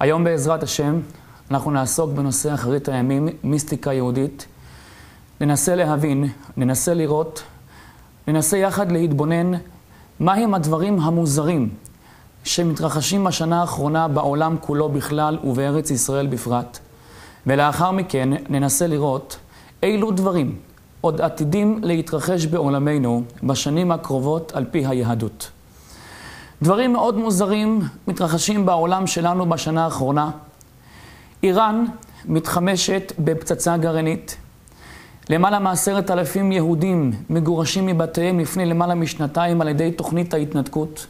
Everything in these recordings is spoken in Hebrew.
היום בעזרת השם אנחנו נעסוק בנושא אחרית הימים, מיסטיקה יהודית. ננסה להבין, ננסה לראות, ננסה יחד להתבונן מהם הדברים המוזרים שמתרחשים בשנה האחרונה בעולם כולו בכלל ובארץ ישראל בפרט. ולאחר מכן ננסה לראות אילו דברים עוד עתידים להתרחש בעולמנו בשנים הקרובות על פי היהדות. דברים מאוד מוזרים מתרחשים בעולם שלנו בשנה האחרונה. איראן מתחמשת בפצצה גרעינית. למעלה מ10,000 יהודים מגורשים מבתיהם לפני למעלה משנתיים על ידי תוכנית ההתנתקות.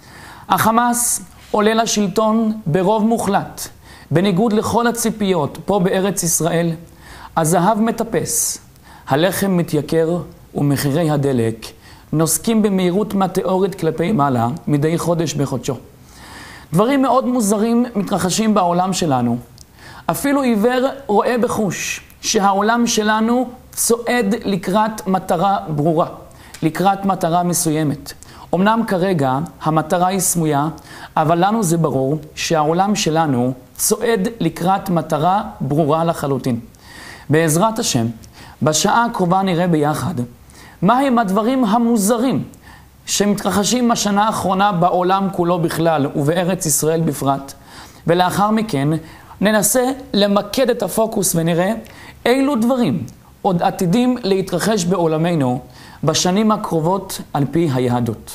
החמאס עולה לשלטון ברוב מוחלט, בניגוד לכל הציפיות פה בארץ ישראל. הזהב מטפס, הלחם מתייקר ומחירי הדלק נוסקים במהירות מטאורית כלפי מעלה מדי חודש בחודשו. דברים מאוד מוזרים מתרחשים בעולם שלנו. אפילו עיוור רואה בחוש שהעולם שלנו צועד לקראת מטרה ברורה, לקראת מטרה מסוימת. אמנם כרגע המטרה היא סמויה, אבל לנו זה ברור שהעולם שלנו צועד לקראת מטרה ברורה לחלוטין. בעזרת השם, בשעה הקרובה נראה ביחד מהם הדברים המוזרים שמתרחשים בשנה האחרונה בעולם כולו בכלל ובארץ ישראל בפרט. ולאחר מכן ננסה למקד את הפוקוס ונראה אילו דברים עוד עתידים להתרחש בעולמנו בשנים הקרובות על פי היהדות.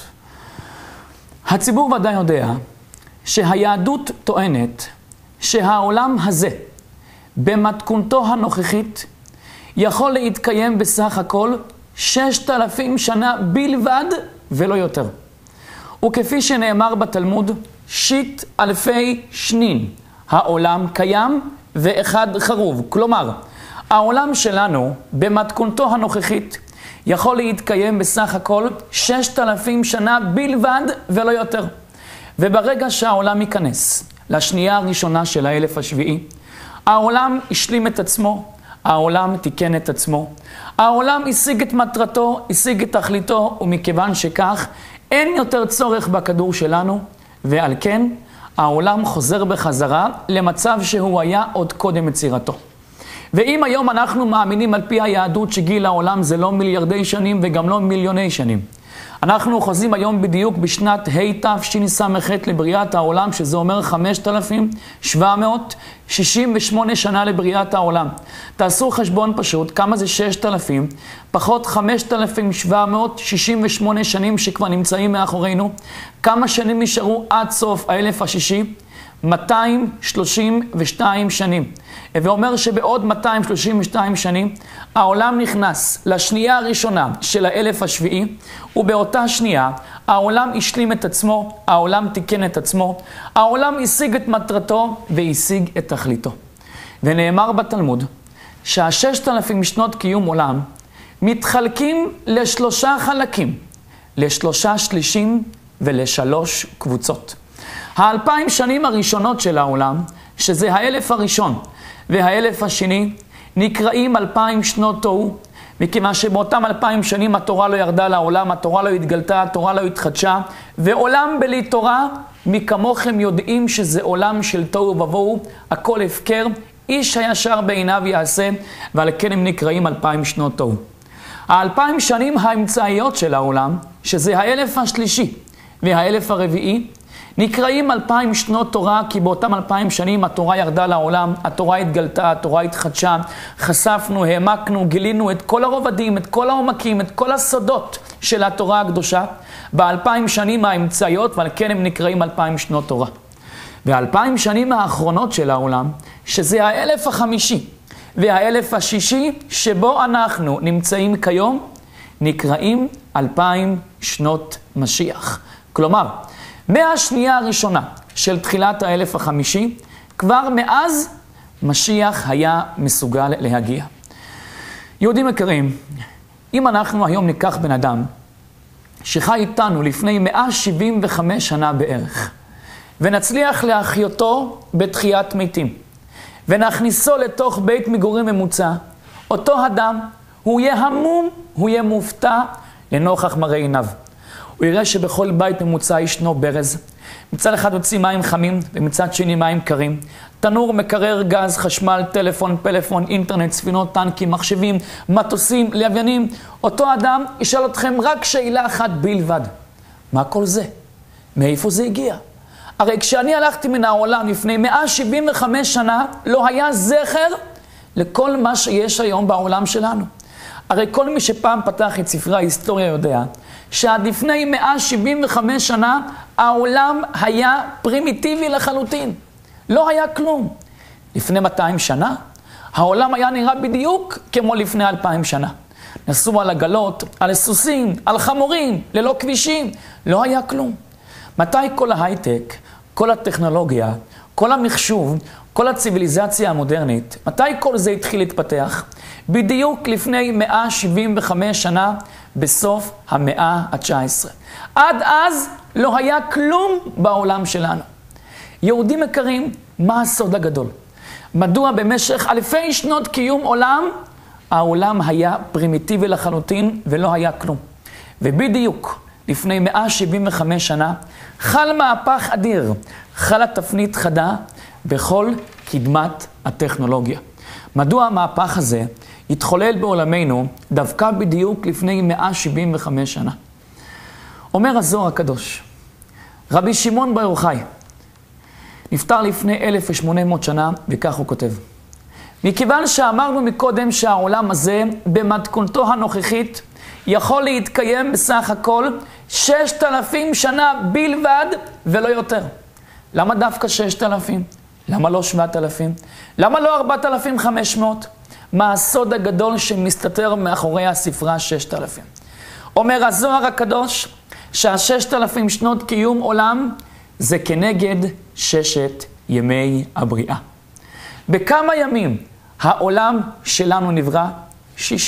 הציבור ודאי יודע שהיהדות טוענת שהעולם הזה במתכונתו הנוכחית יכול להתקיים בסך הכל 6,000 שנה בלבד ולא יותר. וכפי שנאמר בתלמוד, 6,000 שנין העולם קיים ואחד חרוב. כלומר, העולם שלנו במתכונתו הנוכחית יכול להתקיים בסך הכל 6,000 שנה בלבד ולא יותר. וברגע שהעולם ייכנס לשנייה הראשונה של האלף השביעי, העולם השלים את עצמו, העולם תיקן את עצמו, העולם השיג את מטרתו, השיג את תכליתו, ומכיוון שכך אין יותר צורך בכדור שלנו, ועל כן העולם חוזר בחזרה למצב שהוא היה עוד קודם יצירתו. ואם היום אנחנו מאמינים על פי היהדות שגיל העולם זה לא מיליארדי שנים וגם לא מיליוני שנים, אנחנו חוזים היום בדיוק בשנת התשס"ח לבריאת העולם, שזה אומר 5,768 שנה לבריאת העולם. תעשו חשבון פשוט, כמה זה 6,000 פחות 5,768 שנים שכבר נמצאים מאחורינו. כמה שנים נשארו עד סוף האלף השישי? 232 שנים. ואומר שבעוד 232 שנים העולם נכנס לשנייה הראשונה של האלף השביעי, ובאותה שנייה העולם השלים את עצמו, העולם תיקן את עצמו, העולם השיג את מטרתו והשיג את תכליתו. ונאמר בתלמוד שה6,000 שנות קיום עולם מתחלקים לשלושה חלקים, לשלושה שלישים ולשלוש קבוצות. 2,000 שנים הראשונות של העולם, שזה האלף הראשון והאלף השני, נקראים 2,000 שנות תוהו, מכיוון שבאותם 2,000 שנים התורה לא ירדה לעולם, התורה לא התגלתה, התורה לא התחדשה, ועולם בלי תורה, מי כמוכם יודעים שזה עולם של תוהו ובוהו, הכל הפקר, איש הישר בעיניו יעשה, ועל כן הם נקראים 2,000 שנות תוהו. 2,000 שנים האמצעיות של העולם, שזה האלף השלישי והאלף הרביעי, נקראים 2,000 שנות תורה, כי באותם 2,000 שנים התורה ירדה לעולם, התורה התגלתה, התורה התחדשה, חשפנו, העמקנו, גילינו את כל הרובדים, את כל העומקים, את כל הסודות של התורה הקדושה, ב2,000 שנים האמצעיות, ועל כן הם נקראים 2,000 שנות תורה. ו2,000 שנים האחרונות של העולם, שזה האלף החמישי והאלף השישי, שבו אנחנו נמצאים כיום, נקראים 2,000 שנות משיח. כלומר, מהשנייה הראשונה של תחילת האלף החמישי, כבר מאז משיח היה מסוגל להגיע. יהודים יקרים, אם אנחנו היום ניקח בן אדם שחי איתנו לפני 175 שנה בערך, ונצליח להחיותו בתחיית מתים, ונכניסו לתוך בית מגורים ממוצע, אותו אדם הוא יהיה המום, הוא יהיה מופתע לנוכח מראה עיניו. הוא יראה שבכל בית ממוצע ישנו ברז. מצד אחד יוצאים מים חמים ומצד שני מים קרים. תנור, מקרר, גז, חשמל, טלפון, פלאפון, אינטרנט, ספינות, טנקים, מחשבים, מטוסים, לוויינים. אותו אדם ישאל אתכם רק שאלה אחת בלבד. מה כל זה? מאיפה זה הגיע? הרי כשאני הלכתי מן העולם לפני 175 שנה, לא היה זכר לכל מה שיש היום בעולם שלנו. הרי כל מי שפעם פתח את ספרי ההיסטוריה יודע שעד לפני 175 שנה העולם היה פרימיטיבי לחלוטין. לא היה כלום. לפני 200 שנה העולם היה נראה בדיוק כמו לפני 2000 שנה. נסעו על עגלות, על סוסים, על חמורים, ללא כבישים. לא היה כלום. מתי כל ההייטק, כל הטכנולוגיה, כל המחשוב, כל הציביליזציה המודרנית, מתי כל זה התחיל להתפתח? בדיוק לפני 175 שנה, בסוף המאה ה-19. עד אז לא היה כלום בעולם שלנו. יהודים יקרים, מה הסוד הגדול? מדוע במשך אלפי שנות קיום עולם, העולם היה פרימיטיבי לחלוטין ולא היה כלום? ובדיוק לפני 175 שנה, חל מהפך אדיר, חלה תפנית חדה בכל קדמת הטכנולוגיה. מדוע המהפך הזה התחולל בעולמנו דווקא בדיוק לפני 175 שנה? אומר הזוהר הקדוש, רבי שמעון בר יוחאי נפטר לפני 1800 שנה, וכך הוא כותב: מכיוון שאמרנו מקודם שהעולם הזה במתכונתו הנוכחית יכול להתקיים בסך הכל 6,000 שנה בלבד ולא יותר. למה דווקא 6,000? למה לא 7,000? למה לא 4,500? מה הסוד הגדול שמסתתר מאחורי הספרה 6,000? אומר הזוהר הקדוש שה6,000 שנות קיום עולם זה כנגד 6 ימי הבריאה. בכמה ימים העולם שלנו נברא? 6.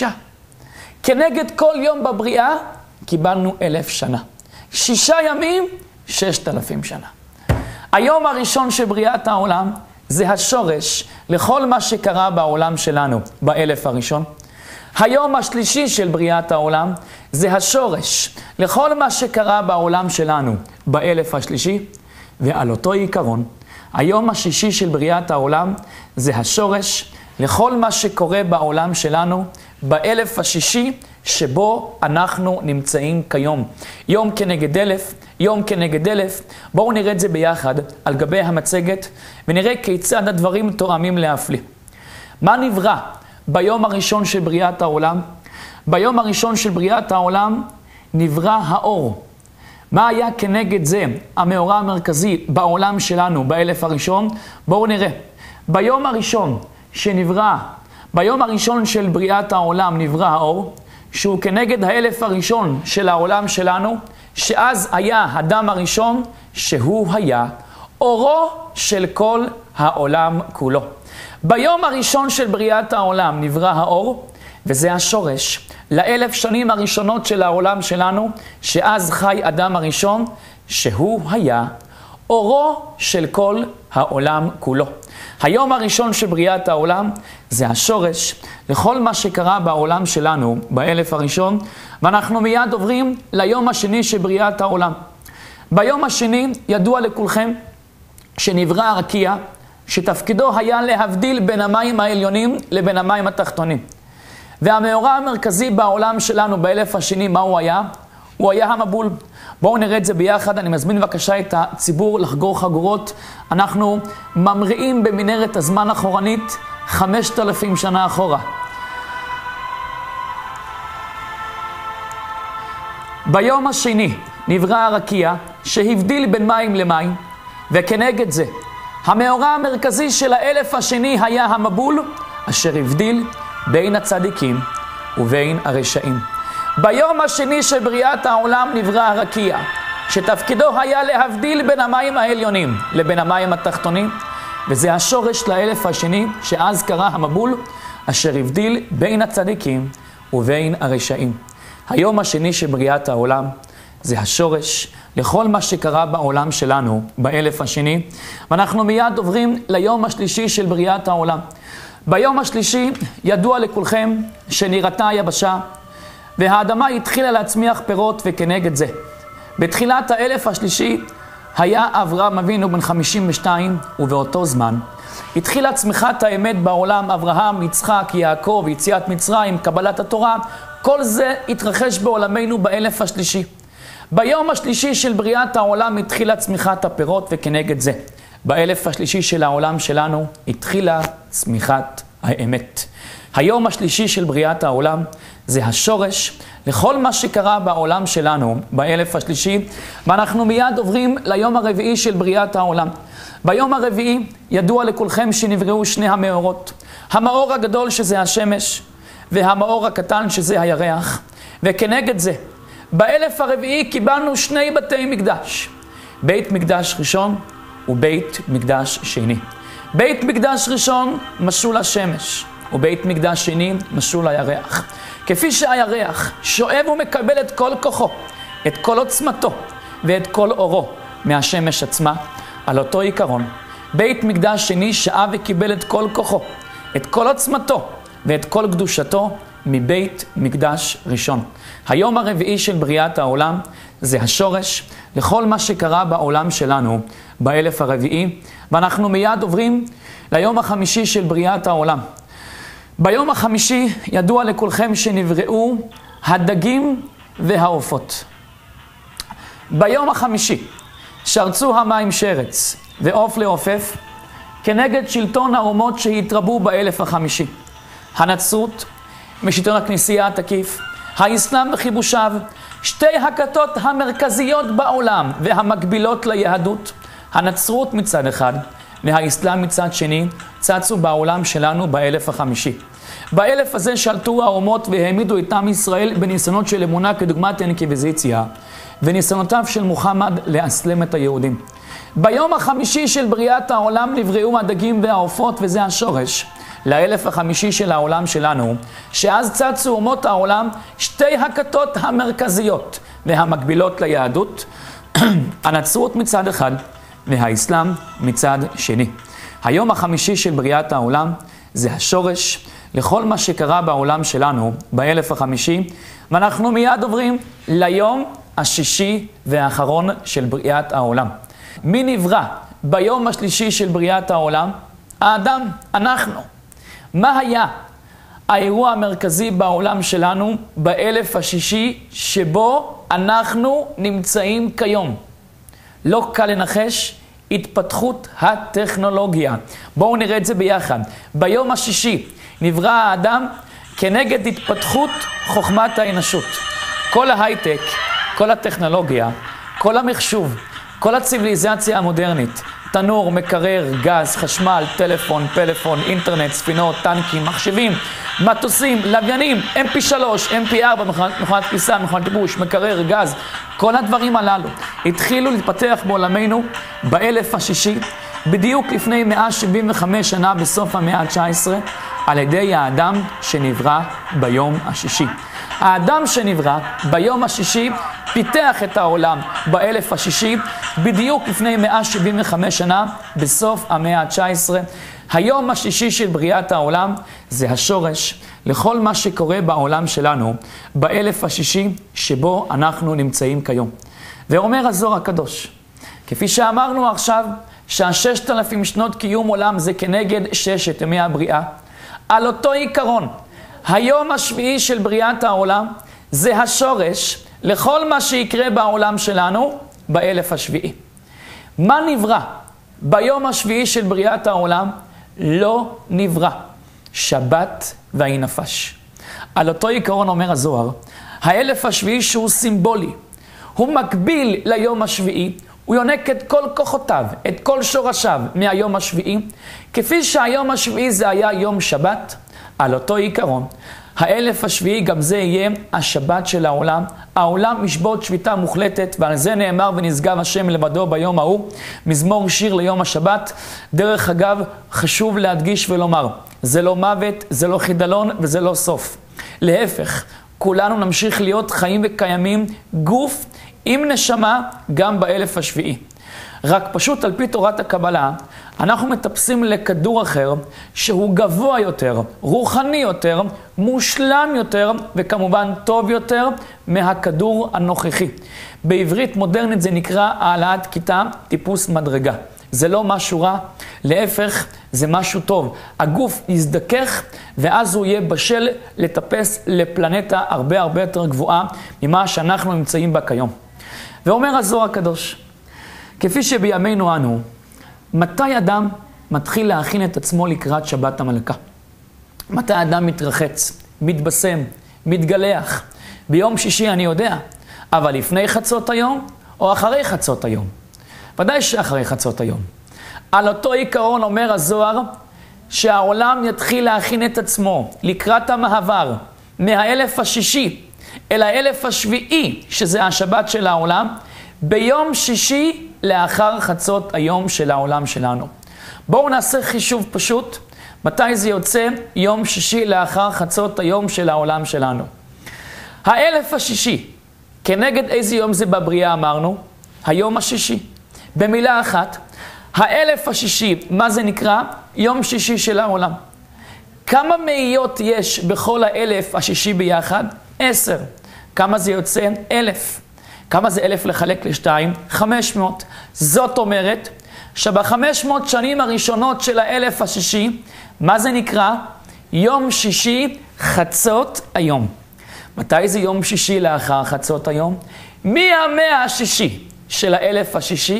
כנגד כל יום בבריאה קיבלנו 1,000 שנה. 6 ימים, 6,000 שנה. היום הראשון של בריאת העולם זה השורש לכל מה שקרה בעולם שלנו ב1,000 הראשון. היום השלישי של בריאת העולם זה השורש לכל מה שקרה בעולם שלנו ב1,000 השלישי. ועל אותו עיקרון, היום השישי של בריאת העולם זה השורש לכל מה שקורה בעולם שלנו ב1,000 השישי שבו אנחנו נמצאים כיום. יום כנגד 1,000, יום כנגד 1,000. בואו נראה את זה ביחד על גבי המצגת ונראה כיצד הדברים תואמים להפליא. מה נברא ביום הראשון של בריאת העולם? ביום הראשון של בריאת העולם נברא האור. מה היה כנגד זה המאורע המרכזי בעולם שלנו ב1,000 הראשון? בואו נראה. ביום הראשון שנברא, ביום הראשון של בריאת העולם נברא האור, שהוא כנגד ה1,000 הראשון של העולם שלנו, שאז היה אדם הראשון, שהוא היה אורו של כל העולם כולו. ביום הראשון של בריאת העולם נברא האור, וזה השורש ל1,000 שנים הראשונות של העולם שלנו, שאז חי אדם הראשון, שהוא היה אורו של כל העולם כולו. היום הראשון של בריאת העולם זה השורש לכל מה שקרה בעולם שלנו ב1,000 הראשון, ואנחנו מיד עוברים ליום השני של בריאת העולם. ביום השני ידוע לכולכם שנברא הרקיע, שתפקידו היה להבדיל בין המים העליונים לבין המים התחתונים. והמאורע המרכזי בעולם שלנו ב1,000 השני, מה הוא היה? הוא היה המבול. בואו נראה את זה ביחד. אני מזמין בבקשה את הציבור לחגור חגורות. אנחנו ממריאים במנהרת הזמן אחורנית 5,000 שנה אחורה. ביום השני נברא הרקיע שהבדיל בין מים למים, וכנגד זה המאורע המרכזי של ה1,000 השני היה המבול, אשר הבדיל בין הצדיקים ובין הרשעים. ביום השני של בריאת העולם נברא הרקיע, שתפקידו היה להבדיל בין המים העליונים לבין המים התחתונים, וזה השורש ל1,000 השני, שאז קרה המבול, אשר הבדיל בין הצדיקים ובין הרשעים. היום השני של בריאת העולם זה השורש לכל מה שקרה בעולם שלנו ב1,000 השני, ואנחנו מיד עוברים ליום השלישי של בריאת העולם. ביום השלישי ידוע לכולכם שנראתה היבשה, והאדמה התחילה להצמיח פירות, וכנגד זה בתחילת האלף השלישי היה אברהם אבינו בן 52, ובאותו זמן התחילה צמיחת האמת בעולם. אברהם, יצחק, יעקב, יציאת מצרים, קבלת התורה, כל זה התרחש בעולמנו באלף השלישי. ביום השלישי של בריאת העולם התחילה צמיחת הפירות, וכנגד זה באלף השלישי של העולם שלנו התחילה צמיחת האמת. היום השלישי של בריאת העולם זה השורש לכל מה שקרה בעולם שלנו באלף השלישי, ואנחנו מיד עוברים ליום הרביעי של בריאת העולם. ביום הרביעי ידוע לכולכם שנבראו שני המאורות, המאור הגדול שזה השמש והמאור הקטן שזה הירח, וכנגד זה באלף הרביעי קיבלנו שני בתי מקדש, בית מקדש ראשון ובית מקדש שני. בית מקדש ראשון משול השמש, ובית מקדש שני משול הירח. כפי שהירח שואב ומקבל את כל כוחו, את כל עוצמתו ואת כל אורו מהשמש עצמה, על אותו עיקרון בית מקדש שני שאב וקיבל את כל כוחו, את כל עוצמתו ואת כל קדושתו מבית מקדש ראשון. היום הרביעי של בריאת העולם זה השורש לכל מה שקרה בעולם שלנו באלף הרביעי, ואנחנו מיד עוברים ליום החמישי של בריאת העולם. ביום החמישי ידוע לכולכם שנבראו הדגים והעופות. ביום החמישי שרצו המים שרץ ועוף לעופף כנגד שלטון האומות שהתרבו באלף החמישי. הנצרות משלטון הכנסייה התקיף, האסלאם וחיבושיו, שתי הכתות המרכזיות בעולם והמקבילות ליהדות, הנצרות מצד אחד והאסלאם מצד שני, צצו בעולם שלנו באלף החמישי. באלף הזה שלטו האומות והעמידו את עם ישראל בניסיונות של אמונה כדוגמת האינקוויזיציה וניסיונותיו של מוחמד לאסלם את היהודים. ביום החמישי של בריאת העולם נבראו הדגים והעופות, וזה השורש לאלף החמישי של העולם שלנו, שאז צצו אומות העולם שתי הכתות המרכזיות והמקבילות ליהדות, הנצרות מצד אחד והאסלאם מצד שני. היום החמישי של בריאת העולם זה השורש לכל מה שקרה בעולם שלנו באלף החמישי, ואנחנו מיד עוברים ליום השישי והאחרון של בריאת העולם. מי נברא ביום השלישי של בריאת העולם? האדם, אנחנו. מה היה האירוע המרכזי בעולם שלנו באלף השישי שבו אנחנו נמצאים כיום? לא קל לנחש, התפתחות הטכנולוגיה. בואו נראה את זה ביחד. ביום השישי נברא האדם כנגד התפתחות חוכמת האנושות. כל ההייטק, כל הטכנולוגיה, כל המחשוב, כל הציביליזציה המודרנית, תנור, מקרר, גז, חשמל, טלפון, פלאפון, אינטרנט, ספינות, טנקים, מחשבים, מטוסים, לוויינים, MP3, MP4, מכונת כביסה, מכונת כיבוש, מקרר, גז, כל הדברים הללו התחילו להתפתח בעולמנו באלף השישי, בדיוק לפני 175 שנה בסוף המאה ה-19, על ידי האדם שנברא ביום השישי. האדם שנברא ביום השישי פיתח את העולם באלף השישי, בדיוק לפני 175 שנה בסוף המאה ה-19. היום השישי של בריאת העולם זה השורש לכל מה שקורה בעולם שלנו באלף השישי שבו אנחנו נמצאים כיום. ואומר הזוהר הקדוש, כפי שאמרנו עכשיו, שה6,000 שנות קיום עולם זה כנגד 6 ימי הבריאה, על אותו עיקרון, היום השביעי של בריאת העולם זה השורש לכל מה שיקרה בעולם שלנו באלף השביעי. מה נברא ביום השביעי של בריאת העולם? לא נברא. שבת והיא נפש. על אותו עיקרון אומר הזוהר, האלף השביעי שהוא סימבולי, הוא מקביל ליום השביעי, הוא יונק את כל כוחותיו, את כל שורשיו מהיום השביעי, כפי שהיום השביעי זה היה יום שבת. על אותו עיקרון, האלף השביעי גם זה יהיה השבת של העולם. העולם משבות שביתה מוחלטת, ועל זה נאמר ונשגב השם לבדו ביום ההוא, מזמור שיר ליום השבת. דרך אגב, חשוב להדגיש ולומר, זה לא מוות, זה לא חידלון וזה לא סוף. להפך, כולנו נמשיך להיות חיים וקיימים, גוף עם נשמה, גם באלף השביעי. רק פשוט על פי תורת הקבלה, אנחנו מטפסים לכדור אחר שהוא גבוה יותר, רוחני יותר, מושלם יותר, וכמובן טוב יותר מהכדור הנוכחי. בעברית מודרנית זה נקרא העלאת כיתה, טיפוס מדרגה. זה לא משהו רע, להפך, זה משהו טוב. הגוף יזדכך, ואז הוא יהיה בשל לטפס לפלנטה הרבה הרבה יותר גבוהה ממה שאנחנו נמצאים בה כיום. ואומר הזוהר הקדוש, כפי שבימינו אנו, מתי אדם מתחיל להכין את עצמו לקראת שבת המלכה? מתי אדם מתרחץ, מתבשם, מתגלח? ביום שישי אני יודע, אבל לפני חצות היום או אחרי חצות היום? ודאי שאחרי חצות היום. על אותו עיקרון אומר הזוהר, שהעולם יתחיל להכין את עצמו לקראת המעבר מהאלף השישי אל האלף השביעי, שזה השבת של העולם, ביום שישי לאחר חצות היום של העולם שלנו. בואו נעשה חישוב פשוט, מתי זה יוצא יום שישי לאחר חצות היום של העולם שלנו. האלף השישי, כנגד איזה יום זה בבריאה אמרנו? היום השישי. במילה אחת, האלף השישי, מה זה נקרא? יום שישי של העולם. כמה מאיות יש בכל האלף השישי ביחד? 10. כמה זה יוצא? 1,000. כמה זה 1,000 לחלק ל2? 500. זאת אומרת, שב500 שנים הראשונות של האלף השישי, מה זה נקרא? יום שישי חצות היום. מתי זה יום שישי לאחר חצות היום? מהמאה השישי של האלף השישי,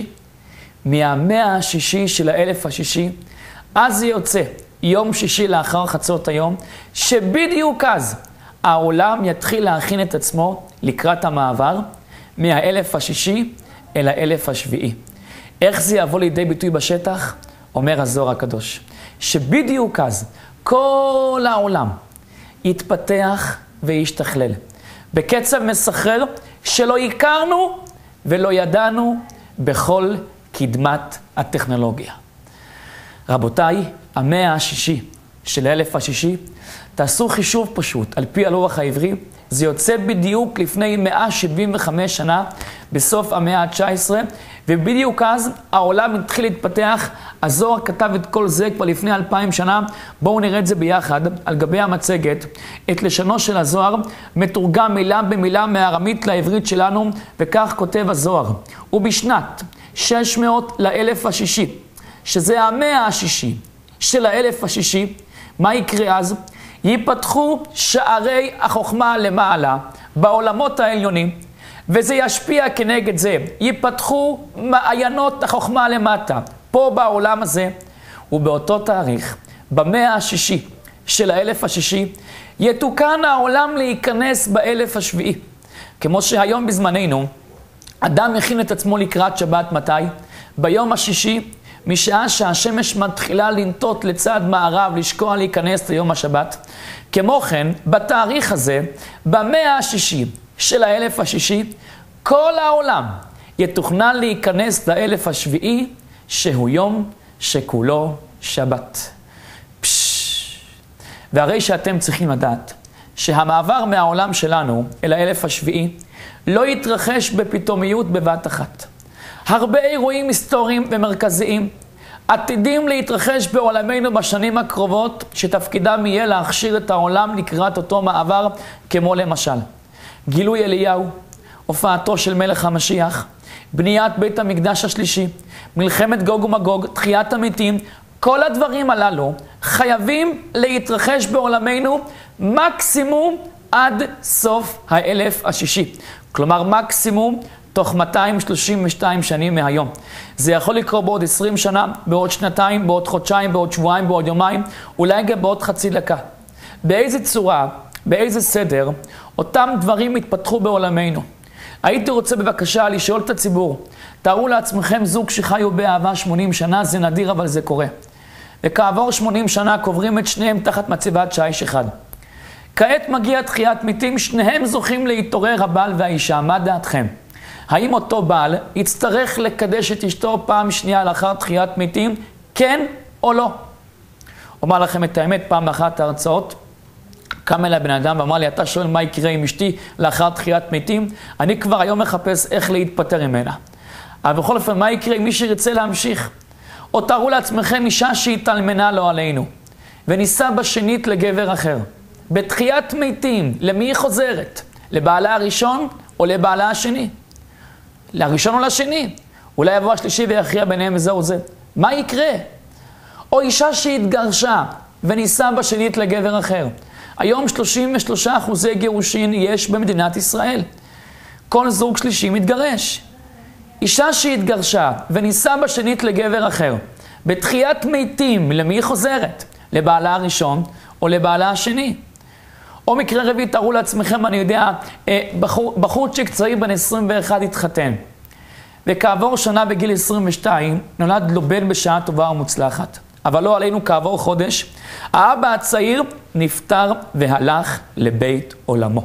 מהמאה השישי של האלף השישי, אז זה יוצא יום שישי לאחר חצות היום, שבדיוק אז העולם יתחיל להכין את עצמו לקראת המעבר מהאלף השישי אל האלף השביעי. איך זה יבוא לידי ביטוי בשטח? אומר הזוהר הקדוש, שבדיוק אז כל העולם יתפתח וישתכלל בקצב מסחרר שלא הכרנו ולא ידענו בכל קדמת הטכנולוגיה. רבותיי, המאה השישי של האלף השישי, תעשו חישוב פשוט על פי הלוח העברי, זה יוצא בדיוק לפני 175 שנה, בסוף המאה ה-19, ובדיוק אז העולם התחיל להתפתח. הזוהר כתב את כל זה כבר לפני 2000 שנה. בואו נראה את זה ביחד על גבי המצגת. את לשונו של הזוהר מתורגם מילה במילה מהארמית לעברית שלנו, וכך כותב הזוהר. ובשנת 600 לאלף השישי, שזה המאה השישי של האלף השישי, מה יקרה אז? ייפתחו שערי החוכמה למעלה בעולמות העליונים, וזה ישפיע כנגד זה. ייפתחו מעיינות החוכמה למטה, פה בעולם הזה, ובאותו תאריך, במאה השישי של האלף השישי, יתוקן העולם להיכנס באלף השביעי. כמו שהיום בזמננו, אדם מכין את עצמו לקראת שבת מתי? ביום השישי, משעה שהשמש מתחילה לנטות לצד מערב, לשקוע להיכנס ליום השבת. כמו כן, בתאריך הזה, במאה השישי של האלף השישי, כל העולם יתוכנן להיכנס לאלף השביעי, שהוא יום שכולו שבת. והרי שאתם צריכים לדעת שהמעבר מהעולם שלנו אל האלף השביעי לא יתרחש בפתאומיות בבת אחת. הרבה אירועים היסטוריים ומרכזיים עתידים להתרחש בעולמנו בשנים הקרובות, שתפקידם יהיה להכשיר את העולם לקראת אותו מעבר, כמו למשל גילוי אליהו, הופעתו של מלך המשיח, בניית בית המקדש השלישי, מלחמת גוג ומגוג, תחיית המתים. כל הדברים הללו חייבים להתרחש בעולמנו מקסימום עד סוף האלף השישי. כלומר מקסימום תוך 232 שנים מהיום. זה יכול לקרות בעוד 20 שנה, בעוד שנתיים, בעוד חודשיים, בעוד שבועיים, בעוד יומיים, אולי גם בעוד חצי דקה. באיזה צורה, באיזה סדר, אותם דברים התפתחו בעולמנו. הייתי רוצה בבקשה לשאול את הציבור, תארו לעצמכם זוג שחיו באהבה 80 שנה, זה נדיר אבל זה קורה. וכעבור 80 שנה קוברים את שניהם תחת מצבת שיש אחד. כעת מגיע תחיית מתים, שניהם זוכים להתעורר, הבעל והאישה. מה דעתכם? האם אותו בעל יצטרך לקדש את אשתו פעם שנייה לאחר תחיית מתים? כן או לא? אומר לכם את האמת, פעם אחת ההרצאות, קם אליי בן אדם ואמר לי, אתה שואל מה יקרה עם אשתי לאחר תחיית מתים? אני כבר היום מחפש איך להתפטר ממנה. אבל בכל אופן, מה יקרה אם מי שירצה להמשיך? או תארו לעצמכם אישה שהתאלמנה לא עלינו, ונישאה בשנית לגבר אחר. בתחיית מתים, למי היא חוזרת? לבעלה הראשון או לבעלה השני? לראשון או לשני? אולי יבוא השלישי ויכריע ביניהם וזהו זה. מה יקרה? או אישה שהתגרשה ונישאה בשנית לגבר אחר. היום 33% גירושין יש במדינת ישראל. כל זוג שלישי מתגרש. אישה שהתגרשה ונישאה בשנית לגבר אחר, בתחיית מתים, למי היא חוזרת? לבעלה הראשון או לבעלה השני? או מקרה רביעי, תראו לעצמכם, אני יודע, בחורצ'יק צעיר בן 21 התחתן. וכעבור שנה בגיל 22 נולד לו בן בשעה טובה ומוצלחת. אבל לא עלינו, כעבור חודש, האבא הצעיר נפטר והלך לבית עולמו.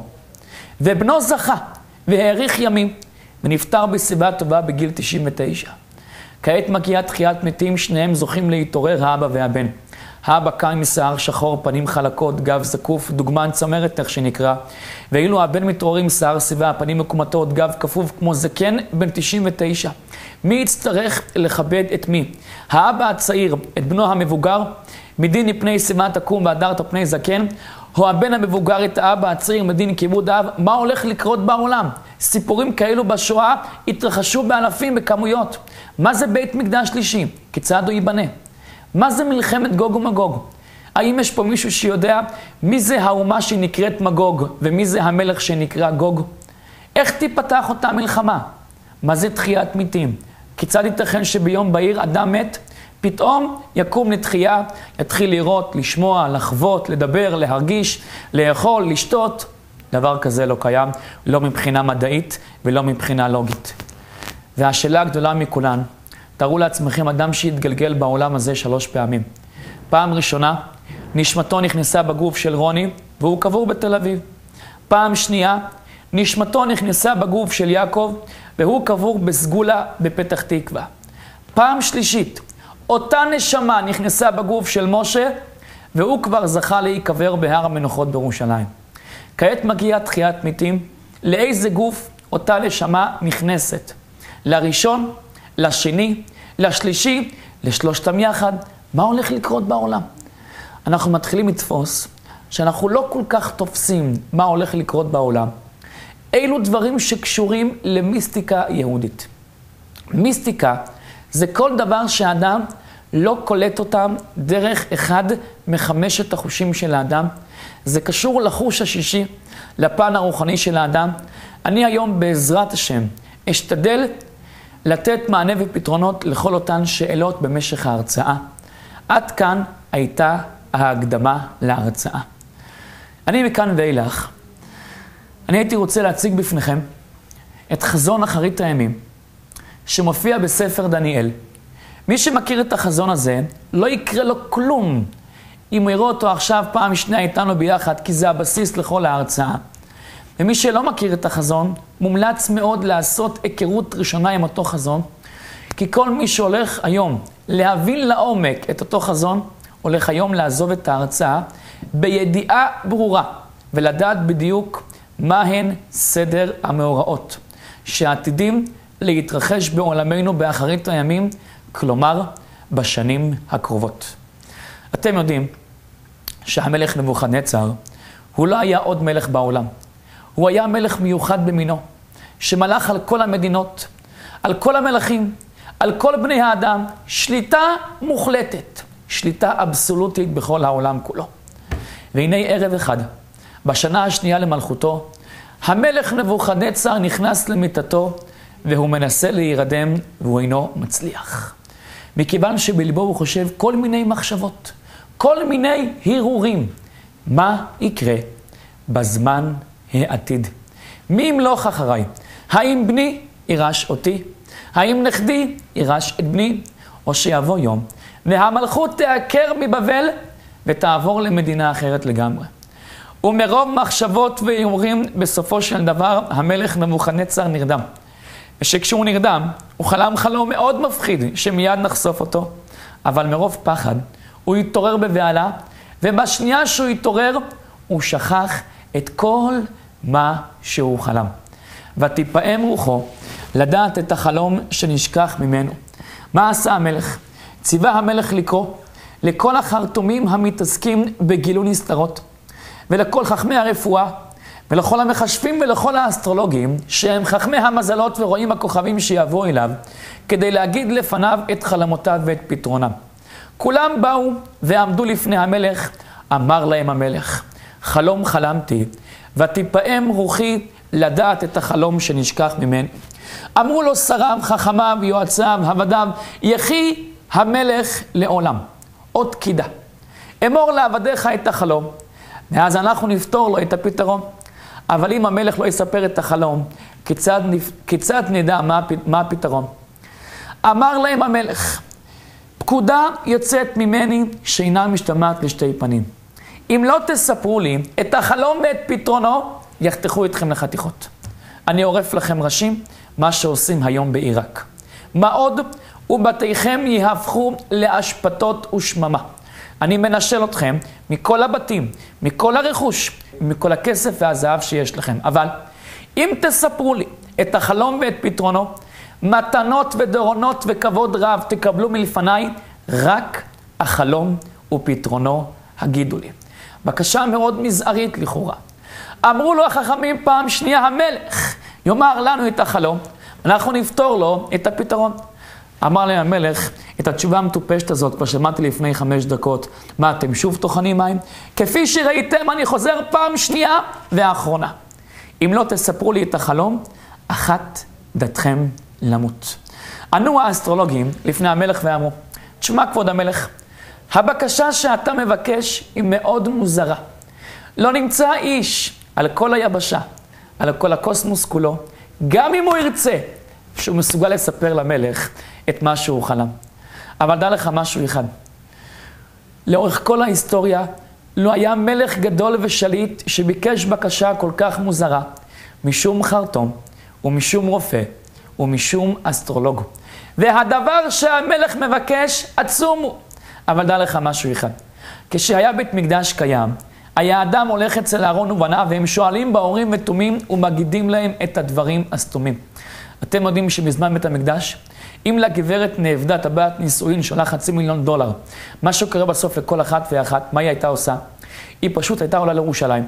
ובנו זכה והאריך ימים, ונפטר בסיבה טובה בגיל 99. כעת מגיעה תחיית מתים, שניהם זוכים להתעורר, האבא והבן. האבא קם משיער שחור, פנים חלקות, גב זקוף, דוגמן צמרת, איך שנקרא. ואילו הבן מתעורר עם שיער שיבה, פנים מקומטות, גב כפוף כמו זקן, בן 99. מי יצטרך לכבד את מי? האבא הצעיר, את בנו המבוגר, מדין מפני שיבה תקום והדרת פני זקן, או הבן המבוגר את האבא הצעיר מדין כיבוד אב? מה הולך לקרות בעולם? סיפורים כאלו בשואה התרחשו באלפים בכמויות. מה זה בית מקדש שלישי? כיצד הוא ייבנה? מה זה מלחמת גוג ומגוג? האם יש פה מישהו שיודע מי זה האומה שנקראת מגוג ומי זה המלך שנקרא גוג? איך תיפתח אותה מלחמה? מה זה תחיית מתים? כיצד ייתכן שביום בהיר אדם מת, פתאום יקום לתחייה, יתחיל לראות, לשמוע, לחוות, לדבר, להרגיש, לאכול, לשתות? דבר כזה לא קיים, לא מבחינה מדעית ולא מבחינה לוגית. והשאלה הגדולה מכולן, תראו לעצמכם אדם שהתגלגל בעולם הזה 3 פעמים. פעם ראשונה, נשמתו נכנסה בגוף של רוני, והוא קבור בתל אביב. פעם שנייה, נשמתו נכנסה בגוף של יעקב, והוא קבור בסגולה בפתח תקווה. פעם שלישית, אותה נשמה נכנסה בגוף של משה, והוא כבר זכה להיקבר בהר המנוחות בירושלים. כעת מגיעה תחיית מתים, לאיזה גוף אותה נשמה נכנסת? לראשון, לשני, לשלישי, לשלושתם יחד. מה הולך לקרות בעולם? אנחנו מתחילים לתפוס שאנחנו לא כל כך תופסים מה הולך לקרות בעולם. אילו דברים שקשורים למיסטיקה יהודית. מיסטיקה זה כל דבר שהאדם לא קולט אותם דרך אחד מחמשת החושים של האדם. זה קשור לחוש השישי, לפן הרוחני של האדם. אני היום בעזרת השם אשתדל לתת מענה ופתרונות לכל אותן שאלות במשך ההרצאה. עד כאן הייתה ההקדמה להרצאה. אני מכאן ואילך, אני הייתי רוצה להציג בפניכם את חזון אחרית הימים, שמופיע בספר דניאל. מי שמכיר את החזון הזה, לא יקרה לו כלום אם הוא יראה אותו עכשיו פעם שנייה איתנו ביחד, כי זה הבסיס לכל ההרצאה. ומי שלא מכיר את החזון, מומלץ מאוד לעשות היכרות ראשונה עם אותו חזון, כי כל מי שהולך היום להבין לעומק את אותו חזון, הולך היום לעזוב את ההרצאה בידיעה ברורה, ולדעת בדיוק מהן סדר המאורעות, שעתידים להתרחש בעולמנו באחרית הימים, כלומר בשנים הקרובות. אתם יודעים שהמלך נבוכדנצר הוא לא היה עוד מלך בעולם. הוא היה מלך מיוחד במינו, שמלך על כל המדינות, על כל המלכים, על כל בני האדם, שליטה מוחלטת, שליטה אבסולוטית בכל העולם כולו. והנה ערב אחד, בשנה השנייה למלכותו, המלך נבוכדנצר נכנס למיטתו, והוא מנסה להירדם והוא אינו מצליח. מכיוון שבלבו הוא חושב כל מיני מחשבות, כל מיני הרהורים. מה יקרה בזמן העתיד? מי ימלוך אחריי? האם בני יירש אותי? האם נכדי יירש את בני? או שיבוא יום והמלכות תעקר מבבל ותעבור למדינה אחרת לגמרי. ומרוב מחשבות והרהורים בסופו של דבר המלך נבוכדנצר נרדם. ושכשהוא נרדם הוא חלם חלום מאוד מפחיד שמיד נחשוף אותו. אבל מרוב פחד הוא התעורר בבהלה, ובשנייה שהוא התעורר הוא שכח את כל מה שהוא חלם. ותפעם רוחו לדעת את החלום שנשכח ממנו. מה עשה המלך? ציווה המלך לקרוא לכל החרטומים המתעסקים בגילוי נסתרות, ולכל חכמי הרפואה, ולכל המחשבים ולכל האסטרולוגים, שהם חכמי המזלות ורואים הכוכבים שיבואו אליו, כדי להגיד לפניו את חלומותיו ואת פתרונם. כולם באו ועמדו לפני המלך, אמר להם המלך, חלום חלמתי, ותפעם רוחי לדעת את החלום שנשכח ממני. אמרו לו שריו, חכמיו, יועציו, עבדיו, יחי המלך לעולם. עוד קידה. אמור לעבדיך את החלום, ואז אנחנו נפתור לו את הפתרון. אבל אם המלך לא יספר את החלום, כיצד נדע מה הפתרון? אמר להם המלך, פקודה יוצאת ממני שאינה משתמעת לשתי פנים. אם לא תספרו לי את החלום ואת פתרונו, יחתכו אתכם לחתיכות. אני עורף לכם ראשים, מה שעושים היום בעיראק. מה עוד? ובתיכם יהפכו לאשפתות ושממה. אני מנשל אתכם מכל הבתים, מכל הרכוש, מכל הכסף והזהב שיש לכם. אבל אם תספרו לי את החלום ואת פתרונו, מתנות ודורונות וכבוד רב תקבלו מלפניי, רק החלום ופתרונו הגידו לי. בקשה מאוד מזערית לכאורה. אמרו לו החכמים פעם שנייה, המלך יאמר לנו את החלום, אנחנו נפתור לו את הפתרון. אמר להם המלך, את התשובה המטופשת הזאת, כבר שמעתי לפני 5 דקות, מה אתם שוב טוחנים מים? כפי שראיתם, אני חוזר פעם שנייה והאחרונה. אם לא תספרו לי את החלום, אחת דתכם למות. ענו האסטרולוגים לפני המלך ואמרו, תשמע כבוד המלך, הבקשה שאתה מבקש היא מאוד מוזרה. לא נמצא איש על כל היבשה, על כל הקוסמוס כולו, גם אם הוא ירצה, שהוא מסוגל לספר למלך את מה שהוא חלם. אבל דע לך משהו אחד. לאורך כל ההיסטוריה, לא היה מלך גדול ושליט שביקש בקשה כל כך מוזרה, משום חרטום, ומשום רופא, ומשום אסטרולוג. והדבר שהמלך מבקש עצום הוא. אבל דע לך משהו אחד. כשהיה בית מקדש קיים, היה אדם הולך אצל אהרון ובניו, והם שואלים בהורים ותומים ומגידים להם את הדברים הסתומים. אתם יודעים שבזמן בית המקדש, אם לגברת נאבדה טבעת נישואין שעולה $500,000, מה שקורה בסוף לכל אחת ואחת, מה היא הייתה עושה? היא פשוט הייתה עולה לירושלים,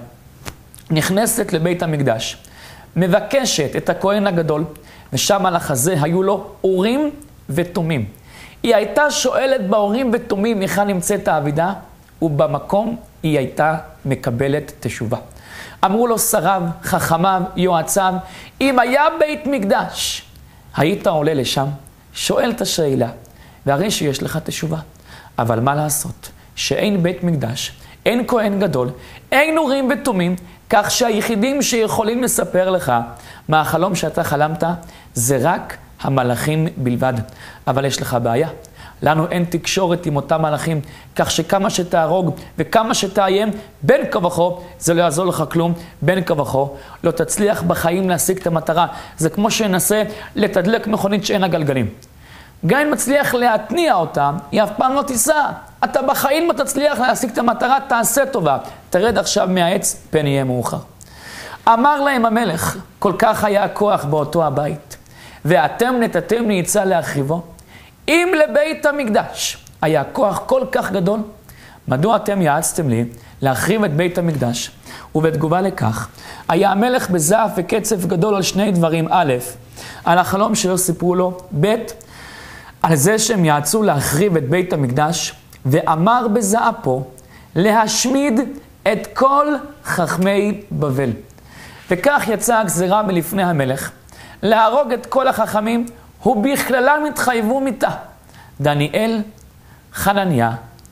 נכנסת לבית המקדש, מבקשת את הכהן הגדול, ושם על החזה היו לו אורים ותומים. היא הייתה שואלת באורים ותומים היכן נמצאת האבידה, ובמקום היא הייתה מקבלת תשובה. אמרו לו שריו, חכמיו, יועציו, אם היה בית מקדש, היית עולה לשם, שואל את השאלה, והרי שיש לך תשובה. אבל מה לעשות? שאין בית מקדש, אין כהן גדול, אין אורים ותומים, כך שהיחידים שיכולים לספר לך מה החלום שאתה חלמת, זה רק המלאכים בלבד. אבל יש לך בעיה. לנו אין תקשורת עם אותם מלאכים, כך שכמה שתהרוג וכמה שתאיים, בין כה וכה זה לא יעזור לך כלום, בין כה וכה לא תצליח בחיים להשיג את המטרה. זה כמו שנסה לתדלק מכונית שאין לה גלגלים. גם אם מצליח להתניע אותה, היא אף פעם לא תיסע. אתה בחיים לא תצליח להשיג את המטרה, תעשה טובה. תרד עכשיו מהעץ, פן יהיה מאוחר. אמר להם המלך, כל כך היה הכוח באותו הבית, ואתם נתתם ניצה להחריבו. אם לבית המקדש היה כוח כל כך גדול, מדוע אתם יעצתם לי להחריב את בית המקדש? ובתגובה לכך, היה המלך בזעף וקצף גדול על 2 דברים. א', על החלום שלא סיפרו לו, ב', על זה שהם יעצו להחריב את בית המקדש, ואמר בזעפו להשמיד את כל חכמי בבל. וכך יצאה הגזירה מלפני המלך, להרוג את כל החכמים, ובכללם התחייבו מיתה. דניאל, חנניה,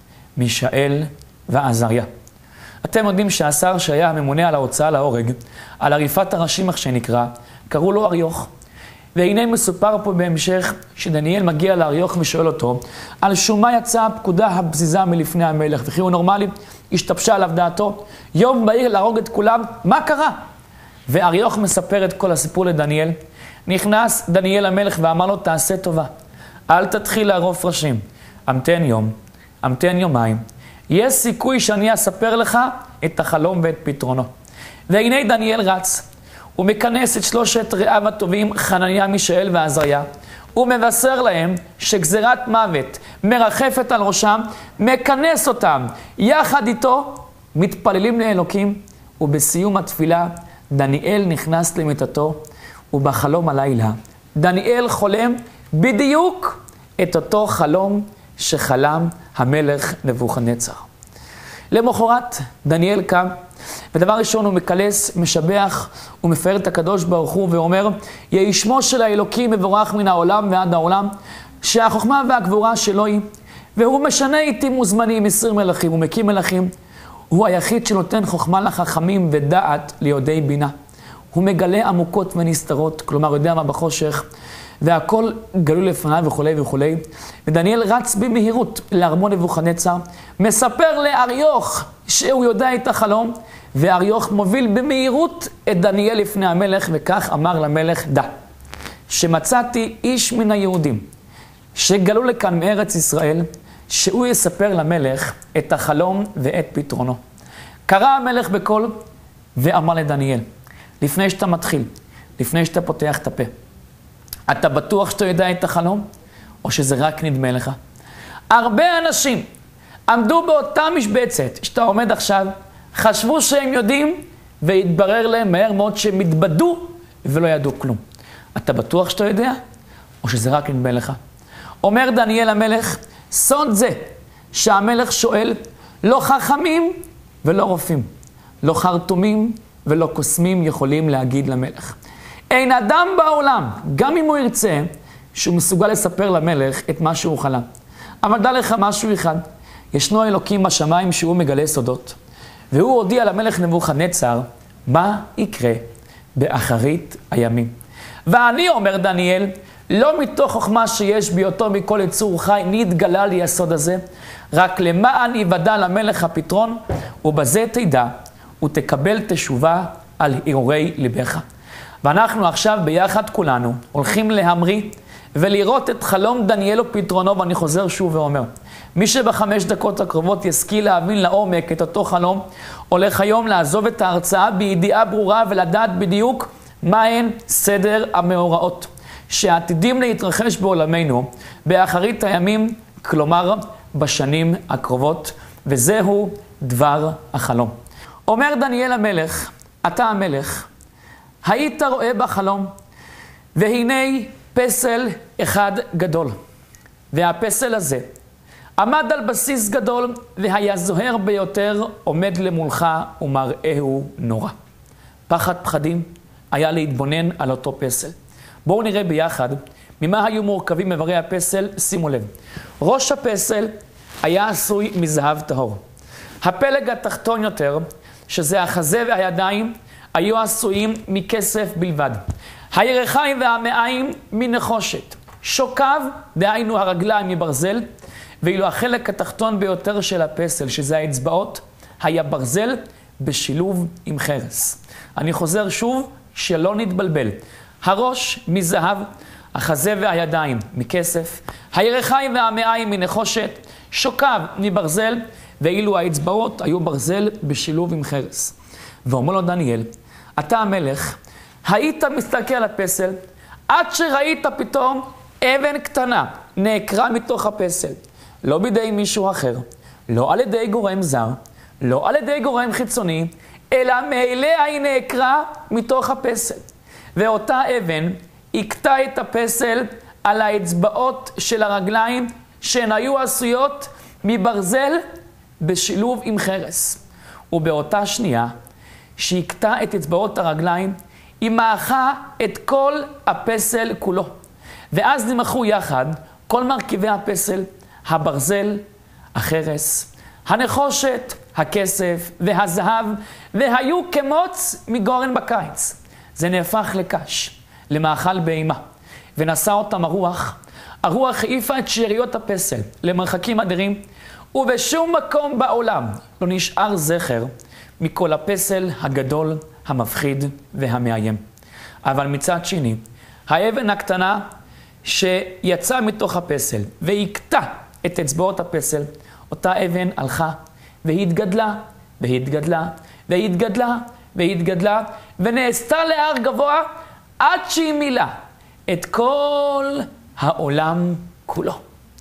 מישאל ועזריה. אתם יודעים שהשר שהיה הממונה על ההוצאה להורג, על עריפת הראשים איך שנקרא, קראו לו אריוך. והנה מסופר פה בהמשך שדניאל מגיע לאריוך ושואל אותו, על שום מה יצאה הפקודה הבזיזה מלפני המלך, וכי הוא נורמלי, השתבשה עליו דעתו, יום בהיר להרוג את כולם, מה קרה? ואריוך מספר את כל הסיפור לדניאל. נכנס דניאל המלך ואמר לו, תעשה טובה, אל תתחיל לערוף ראשים, המתן יום, המתן יומיים, יש סיכוי שאני אספר לך את החלום ואת פתרונו. והנה דניאל רץ, הוא מכנס את שלושת רעיו הטובים, חנניה, מישאל ועזריה. הוא מבשר להם שגזירת מוות מרחפת על ראשם, מכנס אותם יחד איתו, מתפללים לאלוקים, ובסיום התפילה דניאל נכנס למיטתו, ובחלום הלילה דניאל חולם בדיוק את אותו חלום שחלם המלך נבוכדנצר. למחרת דניאל קם, ודבר ראשון הוא מקלס, משבח ומפאר את הקדוש ברוך הוא ואומר, יהי שמו של האלוקים מבורך מן העולם ועד העולם, שהחוכמה והגבורה שלו היא, והוא משנה איתי מוזמנים 20 מלכים, הוא מקים מלכים, הוא היחיד שנותן חוכמה לחכמים ודעת ליודעי בינה. הוא מגלה עמוקות ונסתרות, כלומר יודע מה בחושך, והכל גלוי לפניו וכולי וכולי. ודניאל רץ במהירות לארמון נבוכדנצר, מספר לאריוך שהוא יודע את החלום, ואריוך מוביל במהירות את דניאל לפני המלך, וכך אמר למלך, דע, שמצאתי איש מן היהודים, שגלו לכאן מארץ ישראל, שהוא יספר למלך את החלום ואת פתרונו. קרא המלך בקול ואמר לדניאל, לפני שאתה מתחיל, לפני שאתה פותח את הפה, אתה בטוח שאתה יודע את החלום, או שזה רק נדמה לך? הרבה אנשים עמדו באותה משבצת שאתה עומד עכשיו, חשבו שהם יודעים, והתברר להם מהר מאוד שהם התבדו ולא ידעו כלום. אתה בטוח שאתה יודע, או שזה רק נדמה לך? אומר דניאל המלך, סוד זה שהמלך שואל, לא חכמים ולא רופאים, לא חרטומים ולא קוסמים יכולים להגיד למלך. אין אדם בעולם, גם אם הוא ירצה, שהוא מסוגל לספר למלך את מה שהוא חלם. אבל דע לך משהו אחד, ישנו אלוקים בשמיים שהוא מגלה סודות, והוא הודיע למלך נבוכדנצר מה יקרה באחרית הימים. ואני, אומר דניאל, לא מתוך חוכמה שיש בהיותו מכל יצור חי נתגלה לי הסוד הזה, רק למען יוודע למלך הפתרון, ובזה תדע ותקבל תשובה על הרהורי ליבך. ואנחנו עכשיו ביחד כולנו הולכים להמריא ולראות את חלום דניאל ופתרונו, ואני חוזר שוב ואומר, מי שבחמש דקות הקרובות ישכיל להבין לעומק את אותו חלום, הולך היום לעזוב את ההרצאה בידיעה ברורה ולדעת בדיוק מהן סדר המאורעות שעתידים להתרחש בעולמנו באחרית הימים, כלומר בשנים הקרובות, וזהו דבר החלום. אומר דניאל המלך, אתה המלך, היית רואה בחלום, והנה פסל אחד גדול, והפסל הזה עמד על בסיס גדול, והיה זוהר ביותר עומד למולך ומראהו נורא. פחד פחדים היה להתבונן על אותו פסל. בואו נראה ביחד ממה היו מורכבים איברי הפסל. שימו לב, ראש הפסל היה עשוי מזהב טהור. הפלג התחתון יותר, שזה החזה והידיים, היו עשויים מכסף בלבד. הירכיים והמעיים מנחושת. שוקיו, דהיינו הרגליים, מברזל, ואילו החלק התחתון ביותר של הפסל, שזה האצבעות, היה ברזל בשילוב עם חרס. אני חוזר שוב שלא נתבלבל. הראש מזהב, החזה והידיים מכסף, הירכיים והמעיים מנחושת, שוקיו מברזל, ואילו האצבעות היו ברזל בשילוב עם חרס. ואומר לו דניאל, אתה המלך, היית מסתכל על הפסל, עד שראית פתאום אבן קטנה נעקרה מתוך הפסל. לא בידי מישהו אחר, לא על ידי גורם זר, לא על ידי גורם חיצוני, אלא מאליה היא נעקרה מתוך הפסל. ואותה אבן הכתה את הפסל על האצבעות של הרגליים, שהן היו עשויות מברזל בשילוב עם חרס. ובאותה שנייה שהכתה את אצבעות הרגליים, היא מאחה את כל הפסל כולו. ואז נמחו יחד כל מרכיבי הפסל, הברזל, החרס, הנחושת, הכסף והזהב, והיו כמוץ מגורן בקיץ. זה נהפך לקש, למאכל בהמה, ונשא אותם הרוח. הרוח העיפה את שאריות הפסל למרחקים אדירים, ובשום מקום בעולם לא נשאר זכר מכל הפסל הגדול, המפחיד והמאיים. אבל מצד שני, האבן הקטנה שיצאה מתוך הפסל והכתה את אצבעות הפסל, אותה אבן הלכה והתגדלה והתגדלה והתגדלה והתגדלה, ונעשתה להר גבוה, עד שהיא מילאה את כל העולם כולו.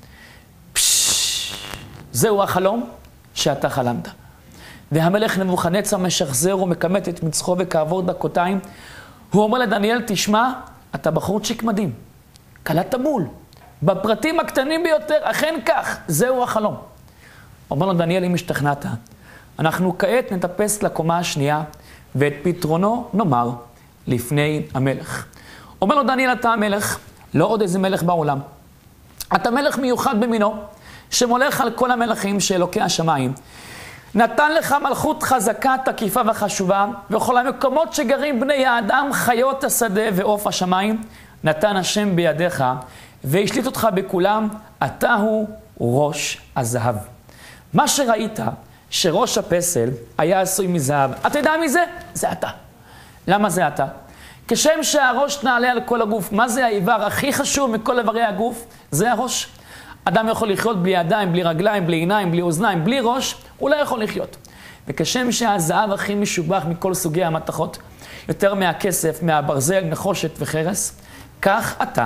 זהו החלום שאתה חלמת. והמלך נבוכדנצר משחזר ומכמת את מצחו, וכעבור דקותיים הוא אומר לדניאל, תשמע, אתה בחורצ'יק מדהים, קלעת בול, בפרטים הקטנים ביותר, אכן כך, זהו החלום. אומר לו דניאל, אם השתכנעת, אנחנו כעת נטפס לקומה השנייה, ואת פתרונו נאמר לפני המלך. אומר לו דניאל, אתה המלך, לא עוד איזה מלך בעולם. אתה מלך מיוחד במינו, שמולך על כל המלכים שאלוקי השמיים. נתן לך מלכות חזקה, תקיפה וחשובה, וכל המקומות שגרים בני האדם, חיות השדה ועוף השמיים, נתן השם בידיך, והשליט אותך בכולם, אתה הוא ראש הזהב. מה שראית, שראש הפסל היה עשוי מזהב, אתה יודע מי זה? זה אתה. למה זה אתה? כשם שהראש נעלה על כל הגוף, מה זה האיבר הכי חשוב מכל איברי הגוף? זה הראש. אדם יכול לחיות בלי ידיים, בלי רגליים, בלי עיניים, בלי אוזניים, בלי ראש, הוא לא יכול לחיות. וכשם שהזהב הכי משובח מכל סוגי המתכות, יותר מהכסף, מהברזל, נחושת וחרס, כך אתה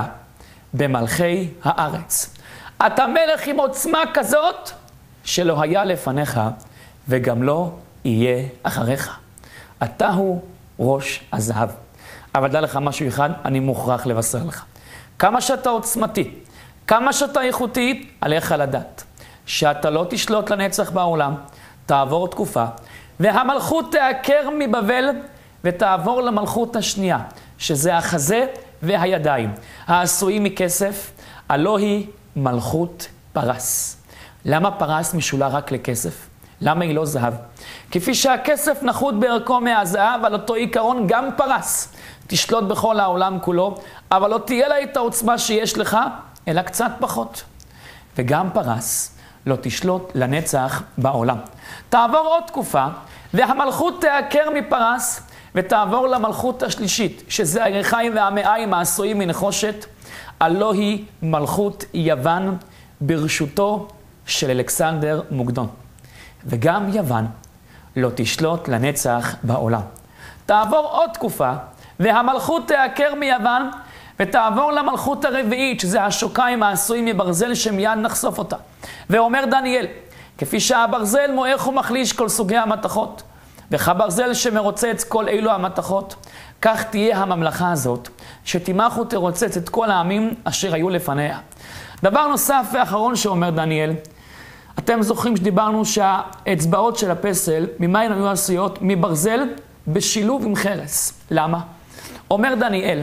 במלכי הארץ. אתה מלך עם עוצמה כזאת שלא היה לפניך וגם לא יהיה אחריך. אתה הוא ראש הזהב. אבל דע לך משהו אחד, אני מוכרח לבשר לך. כמה שאתה עוצמתי, כמה שאתה איכותי, עליך לדעת. שאתה לא תשלוט לנצח בעולם, תעבור תקופה, והמלכות תעקר מבבל, ותעבור למלכות השנייה, שזה החזה והידיים, העשויים מכסף, הלא היא מלכות פרס. למה פרס משולה רק לכסף? למה היא לא זהב? כפי שהכסף נחות בערכו מהזהב, על אותו עיקרון גם פרס. תשלוט בכל העולם כולו, אבל לא תהיה לה את העוצמה שיש לך, אלא קצת פחות. וגם פרס לא תשלוט לנצח בעולם. תעבור עוד תקופה, והמלכות תעקר מפרס, ותעבור למלכות השלישית, שזה הירכיים והמעיים העשויים מנחושת, הלא היא מלכות יוון ברשותו של אלכסנדר מוקדון. וגם יוון לא תשלוט לנצח בעולם. תעבור עוד תקופה, והמלכות תעקר מיוון, ותעבור למלכות הרביעית, שזה השוקיים העשויים מברזל, שמיד נחשוף אותה. ואומר דניאל, כפי שהברזל מועך ומחליש כל סוגי המתכות, וכברזל שמרוצץ כל אילו המתכות, כך תהיה הממלכה הזאת, שתימח ותרוצץ את כל העמים אשר היו לפניה. דבר נוסף ואחרון שאומר דניאל, אתם זוכרים שדיברנו שהאצבעות של הפסל, ממה הן היו עשויות? מברזל בשילוב עם חרס. למה? אומר דניאל,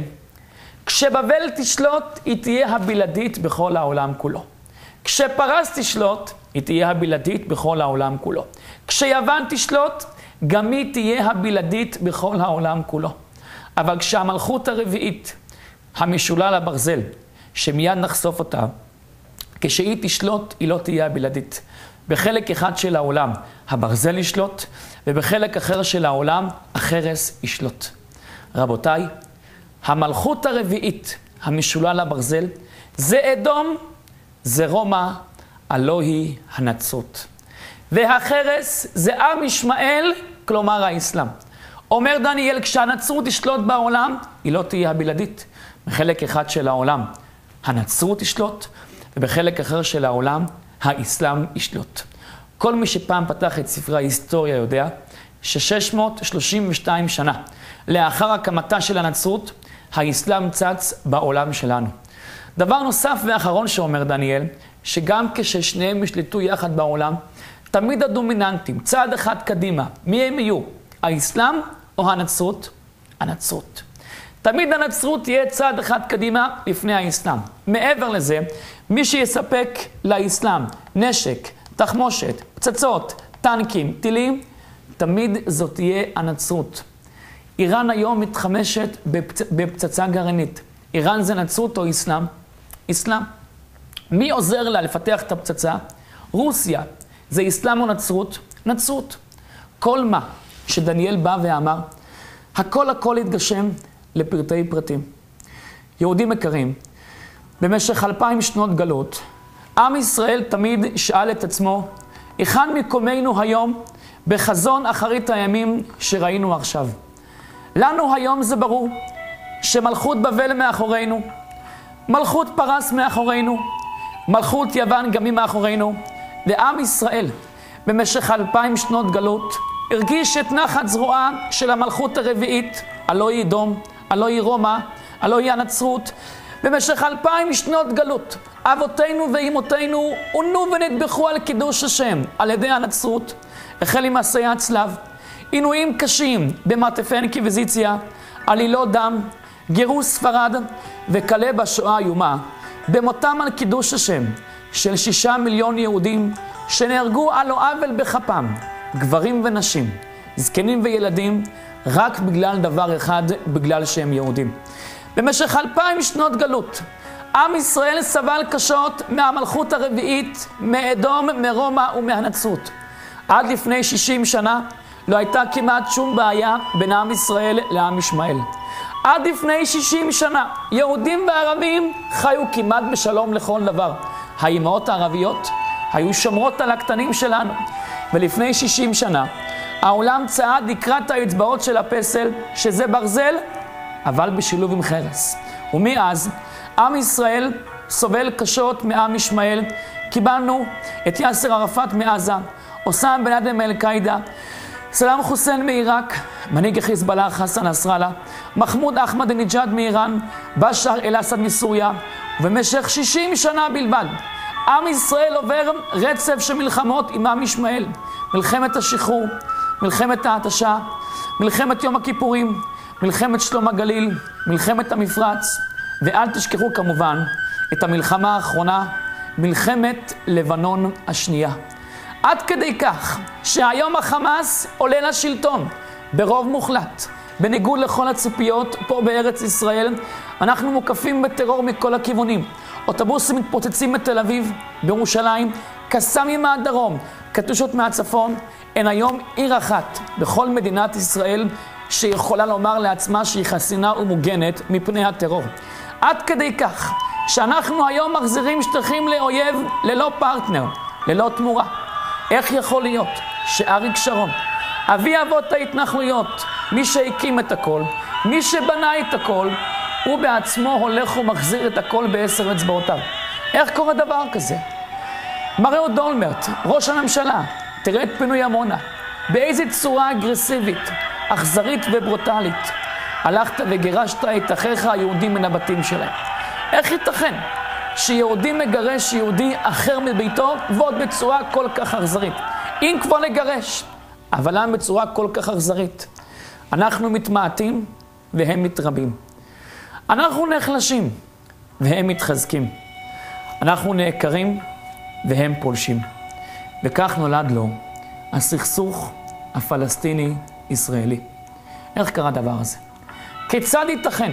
כשבבל תשלוט, היא תהיה הבלעדית בכל העולם כולו. כשפרס תשלוט, היא תהיה הבלעדית בכל העולם כולו. כשיוון תשלוט, גם היא תהיה הבלעדית בכל העולם כולו. אבל כשהמלכות הרביעית, המשולה לברזל, שמיד נחשוף אותה, כשהיא תשלוט, היא לא תהיה הבלעדית. בחלק אחד של העולם הברזל ישלוט, ובחלק אחר של העולם החרס ישלוט. רבותיי, המלכות הרביעית, המשולה לברזל, זה אדום, זה רומא, הלא היא הנצרות. והחרס זה עם ישמעאל, כלומר האסלאם. אומר דניאל, כשהנצרות תשלוט בעולם, היא לא תהיה הבלעדית. בחלק אחד של העולם הנצרות תשלוט, ובחלק אחר של העולם האסלאם ישלוט. כל מי שפעם פתח את ספרי ההיסטוריה יודע ש632 שנה לאחר הקמתה של הנצרות, האסלאם צץ בעולם שלנו. דבר נוסף ואחרון שאומר דניאל, שגם כששניהם ישלטו יחד בעולם, תמיד הדומיננטים, צעד אחד קדימה, מי הם יהיו? האסלאם או הנצרות? הנצרות. תמיד הנצרות תהיה צעד אחד קדימה לפני האסלאם. מעבר לזה, מי שיספק לאסלאם נשק, תחמושת, פצצות, טנקים, טילים, תמיד זאת תהיה הנצרות. איראן היום מתחמשת בפצצה גרעינית. איראן זה נצרות או אסלאם? אסלאם. מי עוזר לה לפתח את הפצצה? רוסיה. זה אסלאם או נצרות? נצרות. כל מה שדניאל בא ואמר, הכל התגשם לפרטי פרטים. יהודים יקרים, במשך 2000 שנות גלות, עם ישראל תמיד שאל את עצמו, היכן מקומנו היום בחזון אחרית הימים שראינו עכשיו. לנו היום זה ברור שמלכות בבל מאחורינו, מלכות פרס מאחורינו, מלכות יוון גם היא מאחורינו, ועם ישראל במשך 2000 שנות גלות הרגיש את נחת זרועה של המלכות הרביעית, הלא היא אדום, הלא היא רומא, הלא היא הנצרות. במשך 2000 שנות גלות אבותינו ואימותינו עונו ונטבחו על קידוש השם על ידי הנצרות, החל עם מעשי הצלב, עינויים קשים במרתפי אינקוויזיציה, עלילות דם, גירוש ספרד וכלה בשואה איומה, במותם על קידוש השם של 6 מיליון יהודים שנהרגו על לא עוול בכפם, גברים ונשים, זקנים וילדים, רק בגלל דבר אחד, בגלל שהם יהודים. במשך 2000 שנות גלות עם ישראל סבל קשות מהמלכות הרביעית, מאדום, מרומא ומהנצרות. עד לפני 60 שנה לא הייתה כמעט שום בעיה בין עם ישראל לעם ישמעאל. עד לפני 60 שנה יהודים וערבים חיו כמעט בשלום לכל דבר. האימהות הערביות היו שומרות על הקטנים שלנו. ולפני 60 שנה העולם צעד לקראת האצבעות של הפסל, שזה ברזל אבל בשילוב עם חרס. ומאז עם ישראל סובל קשות מעם ישמעאל. קיבלנו את יאסר ערפאת מעזה, אוסאמה בן לאדן מאל-קאעידה, סדאם חוסיין מעיראק, מנהיג חיזבאללה חסן נסראללה, מחמוד אחמדינג'אד מאיראן, בשאר אל-אסד מסוריה. ובמשך 60 שנה בלבד עם ישראל עובר רצף של מלחמות עם עם ישמעאל. מלחמת השחרור, מלחמת ההתשה, מלחמת יום הכיפורים, מלחמת שלום הגליל, מלחמת המפרץ, ואל תשכחו כמובן את המלחמה האחרונה, מלחמת לבנון השנייה. עד כדי כך שהיום החמאס עולה לשלטון ברוב מוחלט, בניגוד לכל הציפיות. פה בארץ ישראל אנחנו מוקפים בטרור מכל הכיוונים. אוטובוסים מתפוצצים בתל אביב, בירושלים, קסאמים מהדרום, קטושות מהצפון. אין היום עיר אחת בכל מדינת ישראל שיכולה לומר לעצמה שהיא חסינה ומוגנת מפני הטרור. עד כדי כך שאנחנו היום מחזירים שטחים לאויב ללא פרטנר, ללא תמורה. איך יכול להיות שאריק שרון, אבי אבות ההתנחלויות, מי שהקים את הכל, מי שבנה את הכל, הוא בעצמו הולך ומחזיר את הכל ב10 אצבעותיו? איך קורה דבר כזה? מר אהוד אולמרט, ראש הממשלה, תראה את פינוי עמונה, באיזו צורה אגרסיבית, אכזרית וברוטלית הלכת וגירשת את אחיך היהודים מן הבתים שלהם. איך ייתכן שיהודי מגרש יהודי אחר מביתו, ועוד בצורה כל כך אכזרית? אם כבר לגרש, אבל למה בצורה כל כך אכזרית? אנחנו מתמעטים והם מתרבים. אנחנו נחלשים והם מתחזקים. אנחנו נעקרים והם פולשים. וכך נולד לו הסכסוך הפלסטיני-ישראלי. איך קרה הדבר הזה? כיצד ייתכן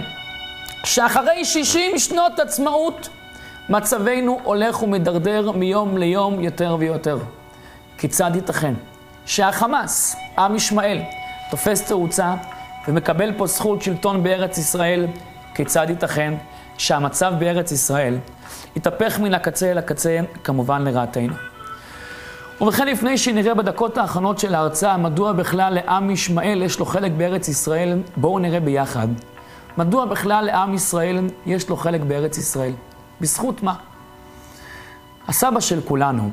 שאחרי 60 שנות עצמאות מצבנו הולך ומדרדר מיום ליום יותר ויותר? כיצד ייתכן שהחמאס, עם ישמעאל, תופס תאוצה ומקבל פה זכות שלטון בארץ ישראל? כיצד ייתכן שהמצב בארץ ישראל יתהפך מן הקצה אל הקצה, כמובן לרעתנו? ובכן, לפני שנראה בדקות האחרונות של ההרצאה מדוע בכלל לעם ישמעאל יש לו חלק בארץ ישראל, בואו נראה ביחד מדוע בכלל לעם ישראל יש לו חלק בארץ ישראל. בזכות מה? הסבא של כולנו,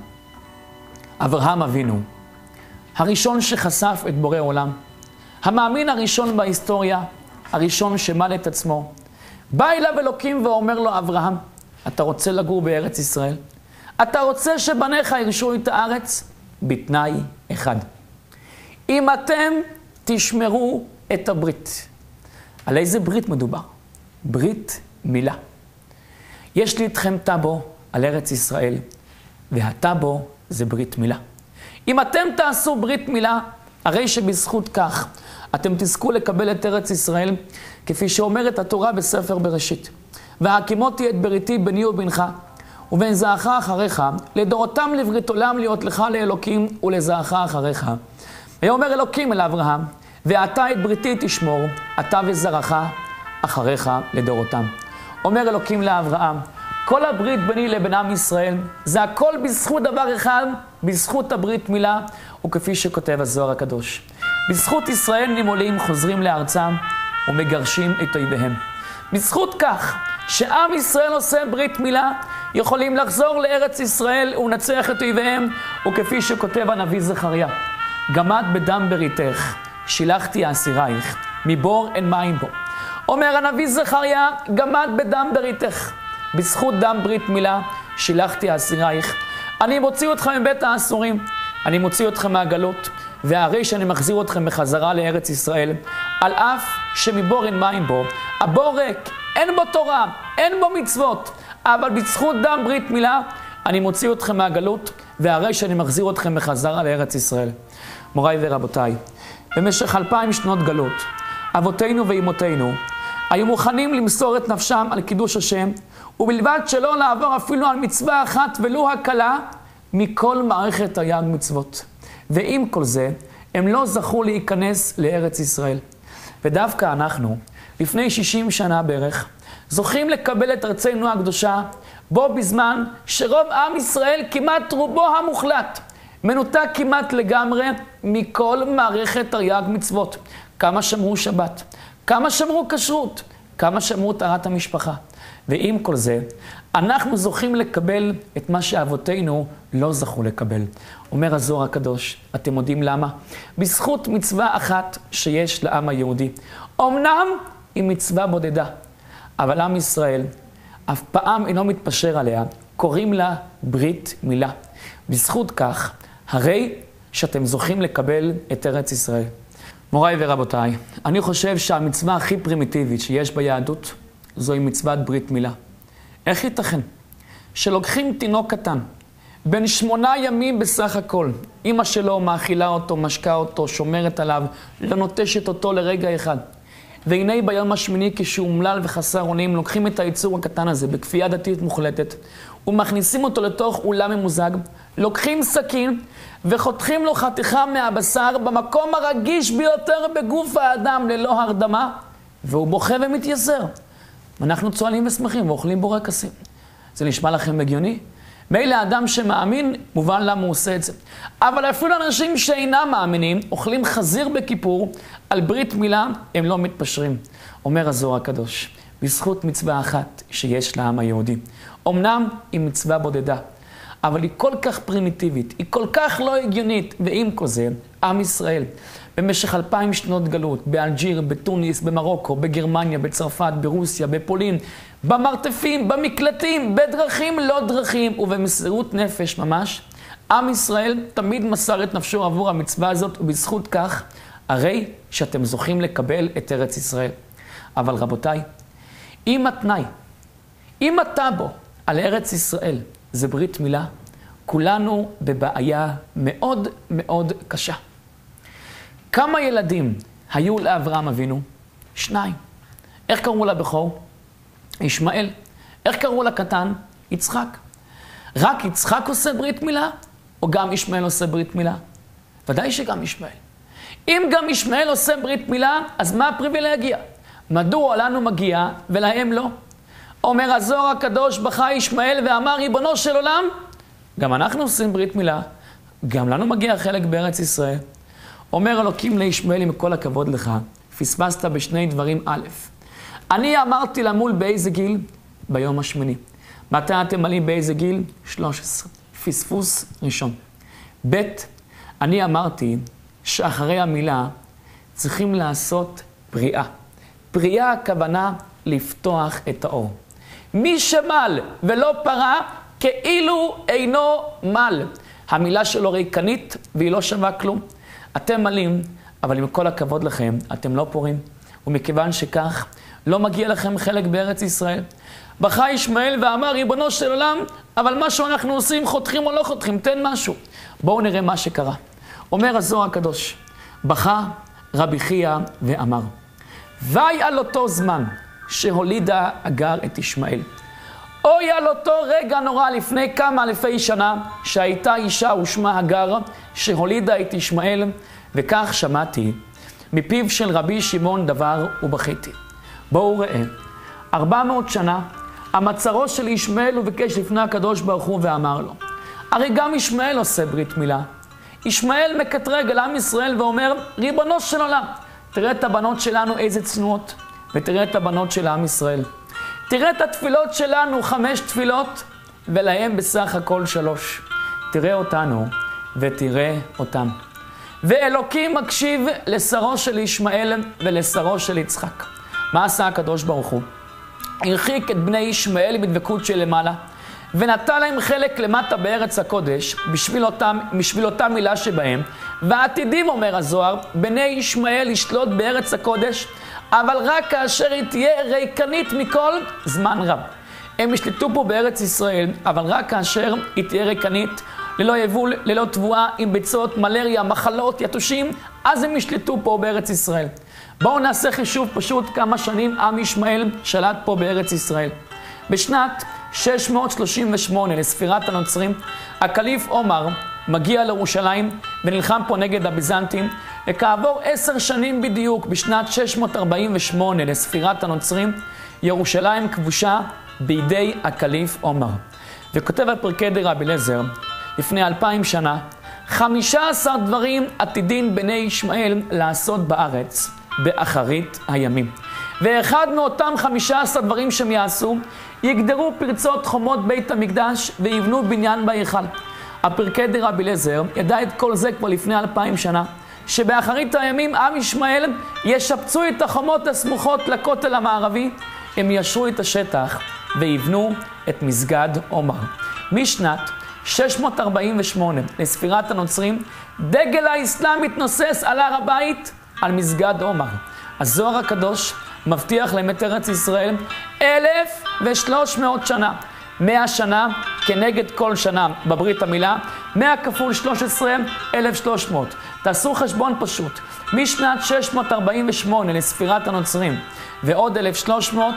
אברהם אבינו, הראשון שחשף את בורא עולם, המאמין הראשון בהיסטוריה, הראשון שמל את עצמו, בא אליו אלוקים ואומר לו, אברהם, אתה רוצה לגור בארץ ישראל? אתה רוצה שבניך ירשו את הארץ? בתנאי אחד. אם אתם תשמרו את הברית. על איזה ברית מדובר? ברית מילה. יש לי אתכם טאבו על ארץ ישראל, והטאבו זה ברית מילה. אם אתם תעשו ברית מילה, הרי שבזכות כך אתם תזכו לקבל את ארץ ישראל, כפי שאומרת התורה בספר בראשית. והקימותי את בריתי ביני ובינך, ובין זרעך אחריך, לדורותם לברית עולם להיות לך לאלוקים ולזרעך אחריך. ויאמר אלוקים אל אברהם, ואתה את בריתי תשמור, אתה וזרעך אחריך לדורותם. אומר אלוקים לאברהם, כל הברית ביני לבין עם ישראל, זה הכל בזכות דבר אחד, בזכות הברית מילה, וכפי שכותב הזוהר הקדוש. בזכות ישראל נימולים חוזרים לארצם ומגרשים את אויביהם. בזכות כך שעם ישראל עושה ברית מילה, יכולים לחזור לארץ ישראל ולנצח את אויביהם, וכפי שכותב הנביא זכריה, גמד בדם בריתך, שילחתי אסירייך, מבור אין מים בו. אומר הנביא זכריה, גמד בדם בריתך, בזכות דם ברית מילה, שילחתי אסירייך. אני מוציא אתכם מבית האסורים, אני מוציא אתכם מהגלות, והרי שאני מחזיר אתכם בחזרה לארץ ישראל, על אף שמבור אין מים בו, הבור ריק, אין בו תורה, אין בו מצוות, אבל בזכות דם ברית מילה, אני מוציא אתכם מהגלות, והרי שאני מחזיר אתכם בחזרה לארץ ישראל. מוריי ורבותיי, במשך 2000 שנות גלות, אבותינו ואימותינו היו מוכנים למסור את נפשם על קידוש השם, ובלבד שלא לעבור אפילו על מצווה אחת ולו הקלה מכל מערכת היד מצוות. ועם כל זה, הם לא זכו להיכנס לארץ ישראל. ודווקא אנחנו, לפני 60 שנה בערך, זוכים לקבל את ארצנו הקדושה, בו בזמן שרוב עם ישראל, כמעט רובו המוחלט, מנותק כמעט לגמרי מכל מערכת תרי"ג מצוות. כמה שמרו שבת, כמה שמרו כשרות, כמה שמרו טהרת המשפחה. ועם כל זה, אנחנו זוכים לקבל את מה שאבותינו לא זכו לקבל. אומר הזוהר הקדוש, אתם יודעים למה? בזכות מצווה אחת שיש לעם היהודי. אמנם היא מצווה בודדה, אבל עם ישראל אף פעם אינו מתפשר עליה, קוראים לה ברית מילה. בזכות כך, הרי שאתם זוכים לקבל את ארץ ישראל. מוריי ורבותיי, אני חושב שהמצווה הכי פרימיטיבית שיש ביהדות, זוהי מצוות ברית מילה. איך ייתכן שלוקחים תינוק קטן, בן 8 ימים בסך הכל, אמא שלו מאכילה אותו, משקה אותו, שומרת עליו, לא נוטשת אותו לרגע אחד. והנה ביום השמיני כשהוא אומלל וחסר אונים, לוקחים את היצור הקטן הזה בכפייה דתית מוחלטת, ומכניסים אותו לתוך אולם ממוזג, לוקחים סכין וחותכים לו חתיכה מהבשר במקום הרגיש ביותר בגוף האדם ללא הרדמה, והוא בוכה ומתייסר. אנחנו צועלים ושמחים ואוכלים בורקסים. זה נשמע לכם הגיוני? מילא האדם שמאמין, מובן למה הוא עושה את זה. אבל אפילו אנשים שאינם מאמינים, אוכלים חזיר בכיפור, על ברית מילה הם לא מתפשרים. אומר הזוהר הקדוש, בזכות מצווה אחת שיש לעם היהודי. אמנם היא מצווה בודדה, אבל היא כל כך פרימיטיבית, היא כל כך לא הגיונית, ועם כל זה, עם ישראל, במשך 2000 שנות גלות, באלג'יר, בתוניס, במרוקו, בגרמניה, בצרפת, ברוסיה, בפולין, במרתפים, במקלטים, בדרכים לא דרכים, ובמסירות נפש ממש, עם ישראל תמיד מסר את נפשו עבור המצווה הזאת, ובזכות כך, הרי שאתם זוכים לקבל את ארץ ישראל. אבל רבותיי, אם התנאי, אם הטאבו על ארץ ישראל זה ברית מילה, כולנו בבעיה מאוד מאוד קשה. כמה ילדים היו לאברהם אבינו? 2. איך קראו לבכור? ישמעאל. איך קראו לקטן? יצחק. רק יצחק עושה ברית מילה? או גם ישמעאל עושה ברית מילה? ודאי שגם ישמעאל. אם גם ישמעאל עושה ברית מילה, אז מה הפריבילגיה? מדוע לנו מגיע ולהם לא? אומר הזוהר הקדוש, בכה ישמעאל ואמר, ריבונו של עולם, גם אנחנו עושים ברית מילה, גם לנו מגיע חלק בארץ ישראל. אומר אלוקים לישמעאל, עם כל הכבוד לך, פספסת בשני דברים. א', אני אמרתי למול באיזה גיל? ביום השמיני. מתי אתם עלים באיזה גיל? 13. פספוס ראשון. ב', אני אמרתי שאחרי המילה צריכים לעשות בריאה. בריאה הכוונה לפתוח את האור. מי שמל ולא פרה, כאילו אינו מל. המילה שלו ריקנית והיא לא שווה כלום. אתם מלים, אבל עם כל הכבוד לכם, אתם לא פורים. ומכיוון שכך, לא מגיע לכם חלק בארץ ישראל. בכה ישמעאל ואמר, ריבונו של עולם, אבל מה שאנחנו עושים, חותכים או לא חותכים, תן משהו. בואו נראה מה שקרה. אומר הזוהר הקדוש, בכה רבי חייא ואמר, ואי על אותו זמן שהולידה אגר את ישמעאל. אוי על אותו רגע נורא לפני כמה אלפי שנה שהייתה אישה ושמה אגר שהולידה את ישמעאל, וכך שמעתי מפיו של רבי שמעון דבר ובכיתי. בואו ראה, 400 שנה המצרו של ישמעאל הוא ביקש לפני הקדוש ברוך הוא ואמר לו. הרי גם ישמעאל עושה ברית מילה. ישמעאל מקטרג על עם ישראל ואומר, ריבונו של עולם, תראה את הבנות שלנו איזה צנועות, ותראה את הבנות של עם ישראל. תראה את התפילות שלנו 5 תפילות, ולהם בסך הכל 3. תראה אותנו ותראה אותם. ואלוקים מקשיב לשרו של ישמעאל ולשרו של יצחק. מה עשה הקדוש ברוך הוא? הרחיק את בני ישמעאל בדבקות שלמעלה, ונתן להם חלק למטה בארץ הקודש, בשביל אותה מילה שבהם. ועתידים, אומר הזוהר, בני ישמעאל לשלוט בארץ הקודש, אבל רק כאשר היא תהיה ריקנית מכל זמן רב. הם ישלטו פה בארץ ישראל, אבל רק כאשר היא תהיה ריקנית, ללא יבול, ללא תבואה, עם ביצות, מלריה, מחלות, יתושים, אז הם ישלטו פה בארץ ישראל. בואו נעשה חישוב פשוט כמה שנים עם ישמעאל שלט פה בארץ ישראל. בשנת 638 לספירת הנוצרים, הקליף עומר מגיע לירושלים ונלחם פה נגד הביזנטים, וכעבור 10 שנים בדיוק, בשנת 648 לספירת הנוצרים, ירושלים כבושה בידי הקליף עומר. וכותב הפרקי דרבי אליעזר, לפני 2000 שנה, 15 דברים עתידין בני ישמעאל לעשות בארץ באחרית הימים. ואחד מאותם 15 דברים שהם יעשו, יגדרו פרצות חומות בית המקדש ויבנו בניין בהיכל. הפרקי דרבי אליעזר ידע את כל זה כבר לפני 2000 שנה, שבאחרית הימים עם ישמעאל ישפצו את החומות הסמוכות לכותל המערבי, הם ישרו את השטח ויבנו את מסגד עומר. משנת 648 לספירת הנוצרים, דגל האסלאם מתנוסס על הר הבית, על מסגד עומר. הזוהר הקדוש מבטיח להם את ארץ ישראל 1,300 שנה. 100 שנה כנגד כל שנה בברית המילה, 100 כפול 13, 1,300. תעשו חשבון פשוט. משנת 648 לספירת הנוצרים ועוד 1,300,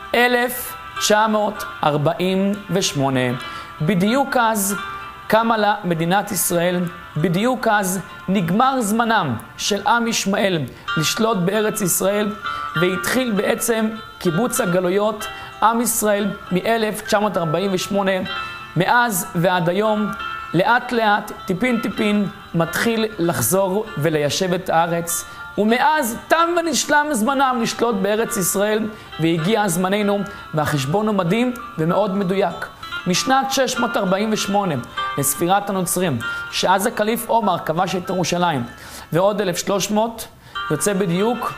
1948. בדיוק אז קמה לה מדינת ישראל, בדיוק אז נגמר זמנם של עם ישמעאל לשלוט בארץ ישראל, והתחיל בעצם קיבוץ הגלויות עם ישראל מ-1948. מאז ועד היום, לאט לאט, טיפין טיפין, מתחיל לחזור וליישב את הארץ, ומאז תם ונשלם זמנם לשלוט בארץ ישראל, והגיע זמננו, והחשבון הוא מדהים ומאוד מדויק. משנת 648 לספירת הנוצרים, שאז הקליף עומר כבש את ירושלים, ועוד 1,300, יוצא בדיוק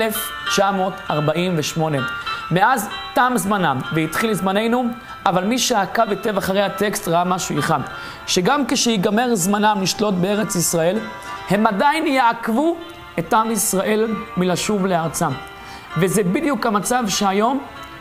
1948. מאז תם זמנם והתחיל זמננו, אבל מי שעקב היטב אחרי הטקסט ראה משהו אחד, שגם כשיגמר זמנם לשלוט בארץ ישראל, הם עדיין יעקבו את עם ישראל מלשוב לארצם. וזה בדיוק המצב שהיום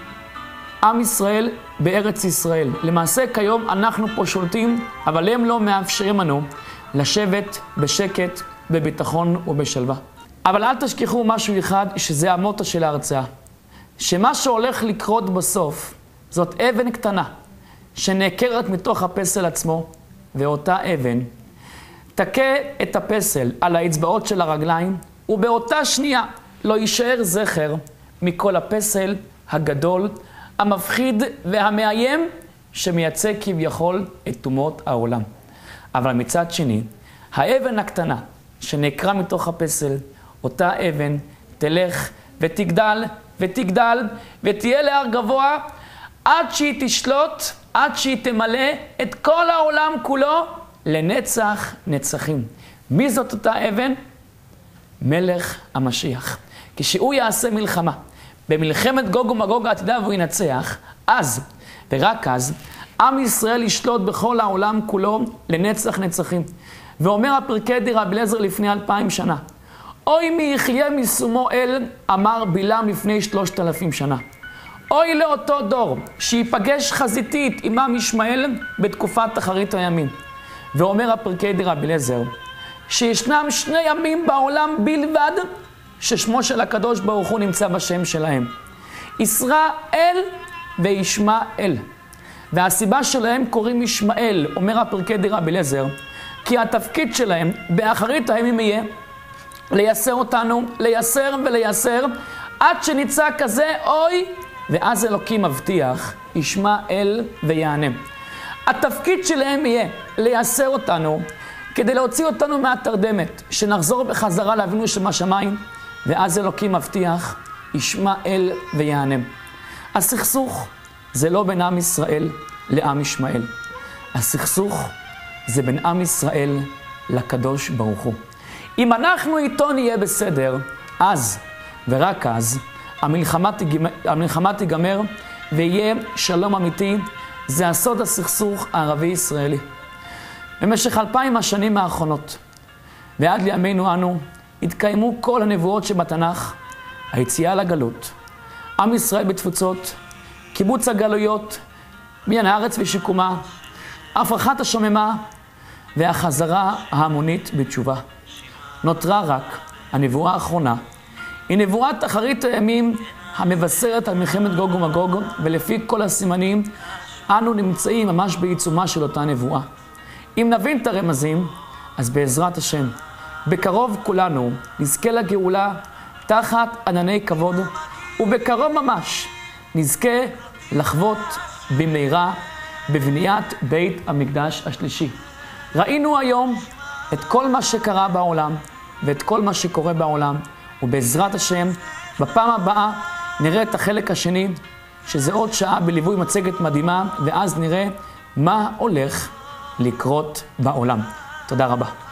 עם ישראל בארץ ישראל. למעשה כיום אנחנו פה שולטים, אבל הם לא מאפשרים לנו לשבת בשקט, בביטחון ובשלווה. אבל אל תשכחו משהו אחד, שזה המוטו של ההרצאה. שמה שהולך לקרות בסוף, זאת אבן קטנה, שנעקרת מתוך הפסל עצמו, ואותה אבן תכה את הפסל על האצבעות של הרגליים, ובאותה שנייה לא יישאר זכר מכל הפסל הגדול, המפחיד והמאיים, שמייצג כביכול את תומות העולם. אבל מצד שני, האבן הקטנה שנעקרה מתוך הפסל, אותה אבן תלך ותגדל ותגדל ותהיה להר גבוה, עד שהיא תשלוט, עד שהיא תמלא את כל העולם כולו לנצח נצחים. מי זאת אותה אבן? מלך המשיח. כשהוא יעשה מלחמה, במלחמת גוג ומגוג העתידה והוא ינצח, אז ורק אז עם ישראל ישלוט בכל העולם כולו לנצח נצחים. ואומר הפרקי דרבי אליעזר לפני 2000 שנה, אוי מי יחיה משומו אל, אמר בלעם לפני 3000 שנה. אוי לאותו דור שיפגש חזיתית עם עם ישמעאל בתקופת אחרית הימים. ואומר הפרקי דרבי אליעזר, שישנם 2 ימים בעולם בלבד ששמו של הקדוש ברוך הוא נמצא בשם שלהם. ישראל וישמעאל. והסיבה שלהם קוראים ישמעאל, אומר הפרקי דרבי אליעזר, כי התפקיד שלהם באחרית הימים יהיה לייסר אותנו, לייסר ולייסר, עד שניצע כזה אוי, ואז אלוקים מבטיח ישמע אל ויענה. התפקיד שלהם יהיה לייסר אותנו, כדי להוציא אותנו מהתרדמת, שנחזור בחזרה לאבינו שבשמיים, ואז אלוקים מבטיח, ישמע אל ויענה. הסכסוך זה לא בין עם ישראל לעם ישמעאל. הסכסוך זה בין עם ישראל לקדוש ברוך הוא. אם אנחנו איתו נהיה בסדר, אז ורק אז המלחמה תיגמר ויהיה שלום אמיתי. זה הסוד הסכסוך הערבי-ישראלי. במשך 2000 השנים האחרונות ועד לימינו אנו התקיימו כל הנבואות שבתנ"ך, היציאה לגלות, עם ישראל בתפוצות, קיבוץ הגלויות, בניין הארץ ושיקומה, הפרחת השוממה והחזרה ההמונית בתשובה. נותרה רק הנבואה האחרונה, היא נבואת אחרית הימים המבשרת על מלחמת גוג ומגוג, ולפי כל הסימנים אנו נמצאים ממש בעיצומה של אותה נבואה. אם נבין את הרמזים, אז בעזרת השם, בקרוב כולנו נזכה לגאולה תחת ענני כבוד, ובקרוב ממש נזכה לחוות במהרה בבניית בית המקדש השלישי. ראינו היום את כל מה שקרה בעולם ואת כל מה שקורה בעולם, ובעזרת השם בפעם הבאה נראה את החלק השני, שזה עוד שעה בליווי מצגת מדהימה, ואז נראה מה הולך לקרות בעולם. תודה רבה.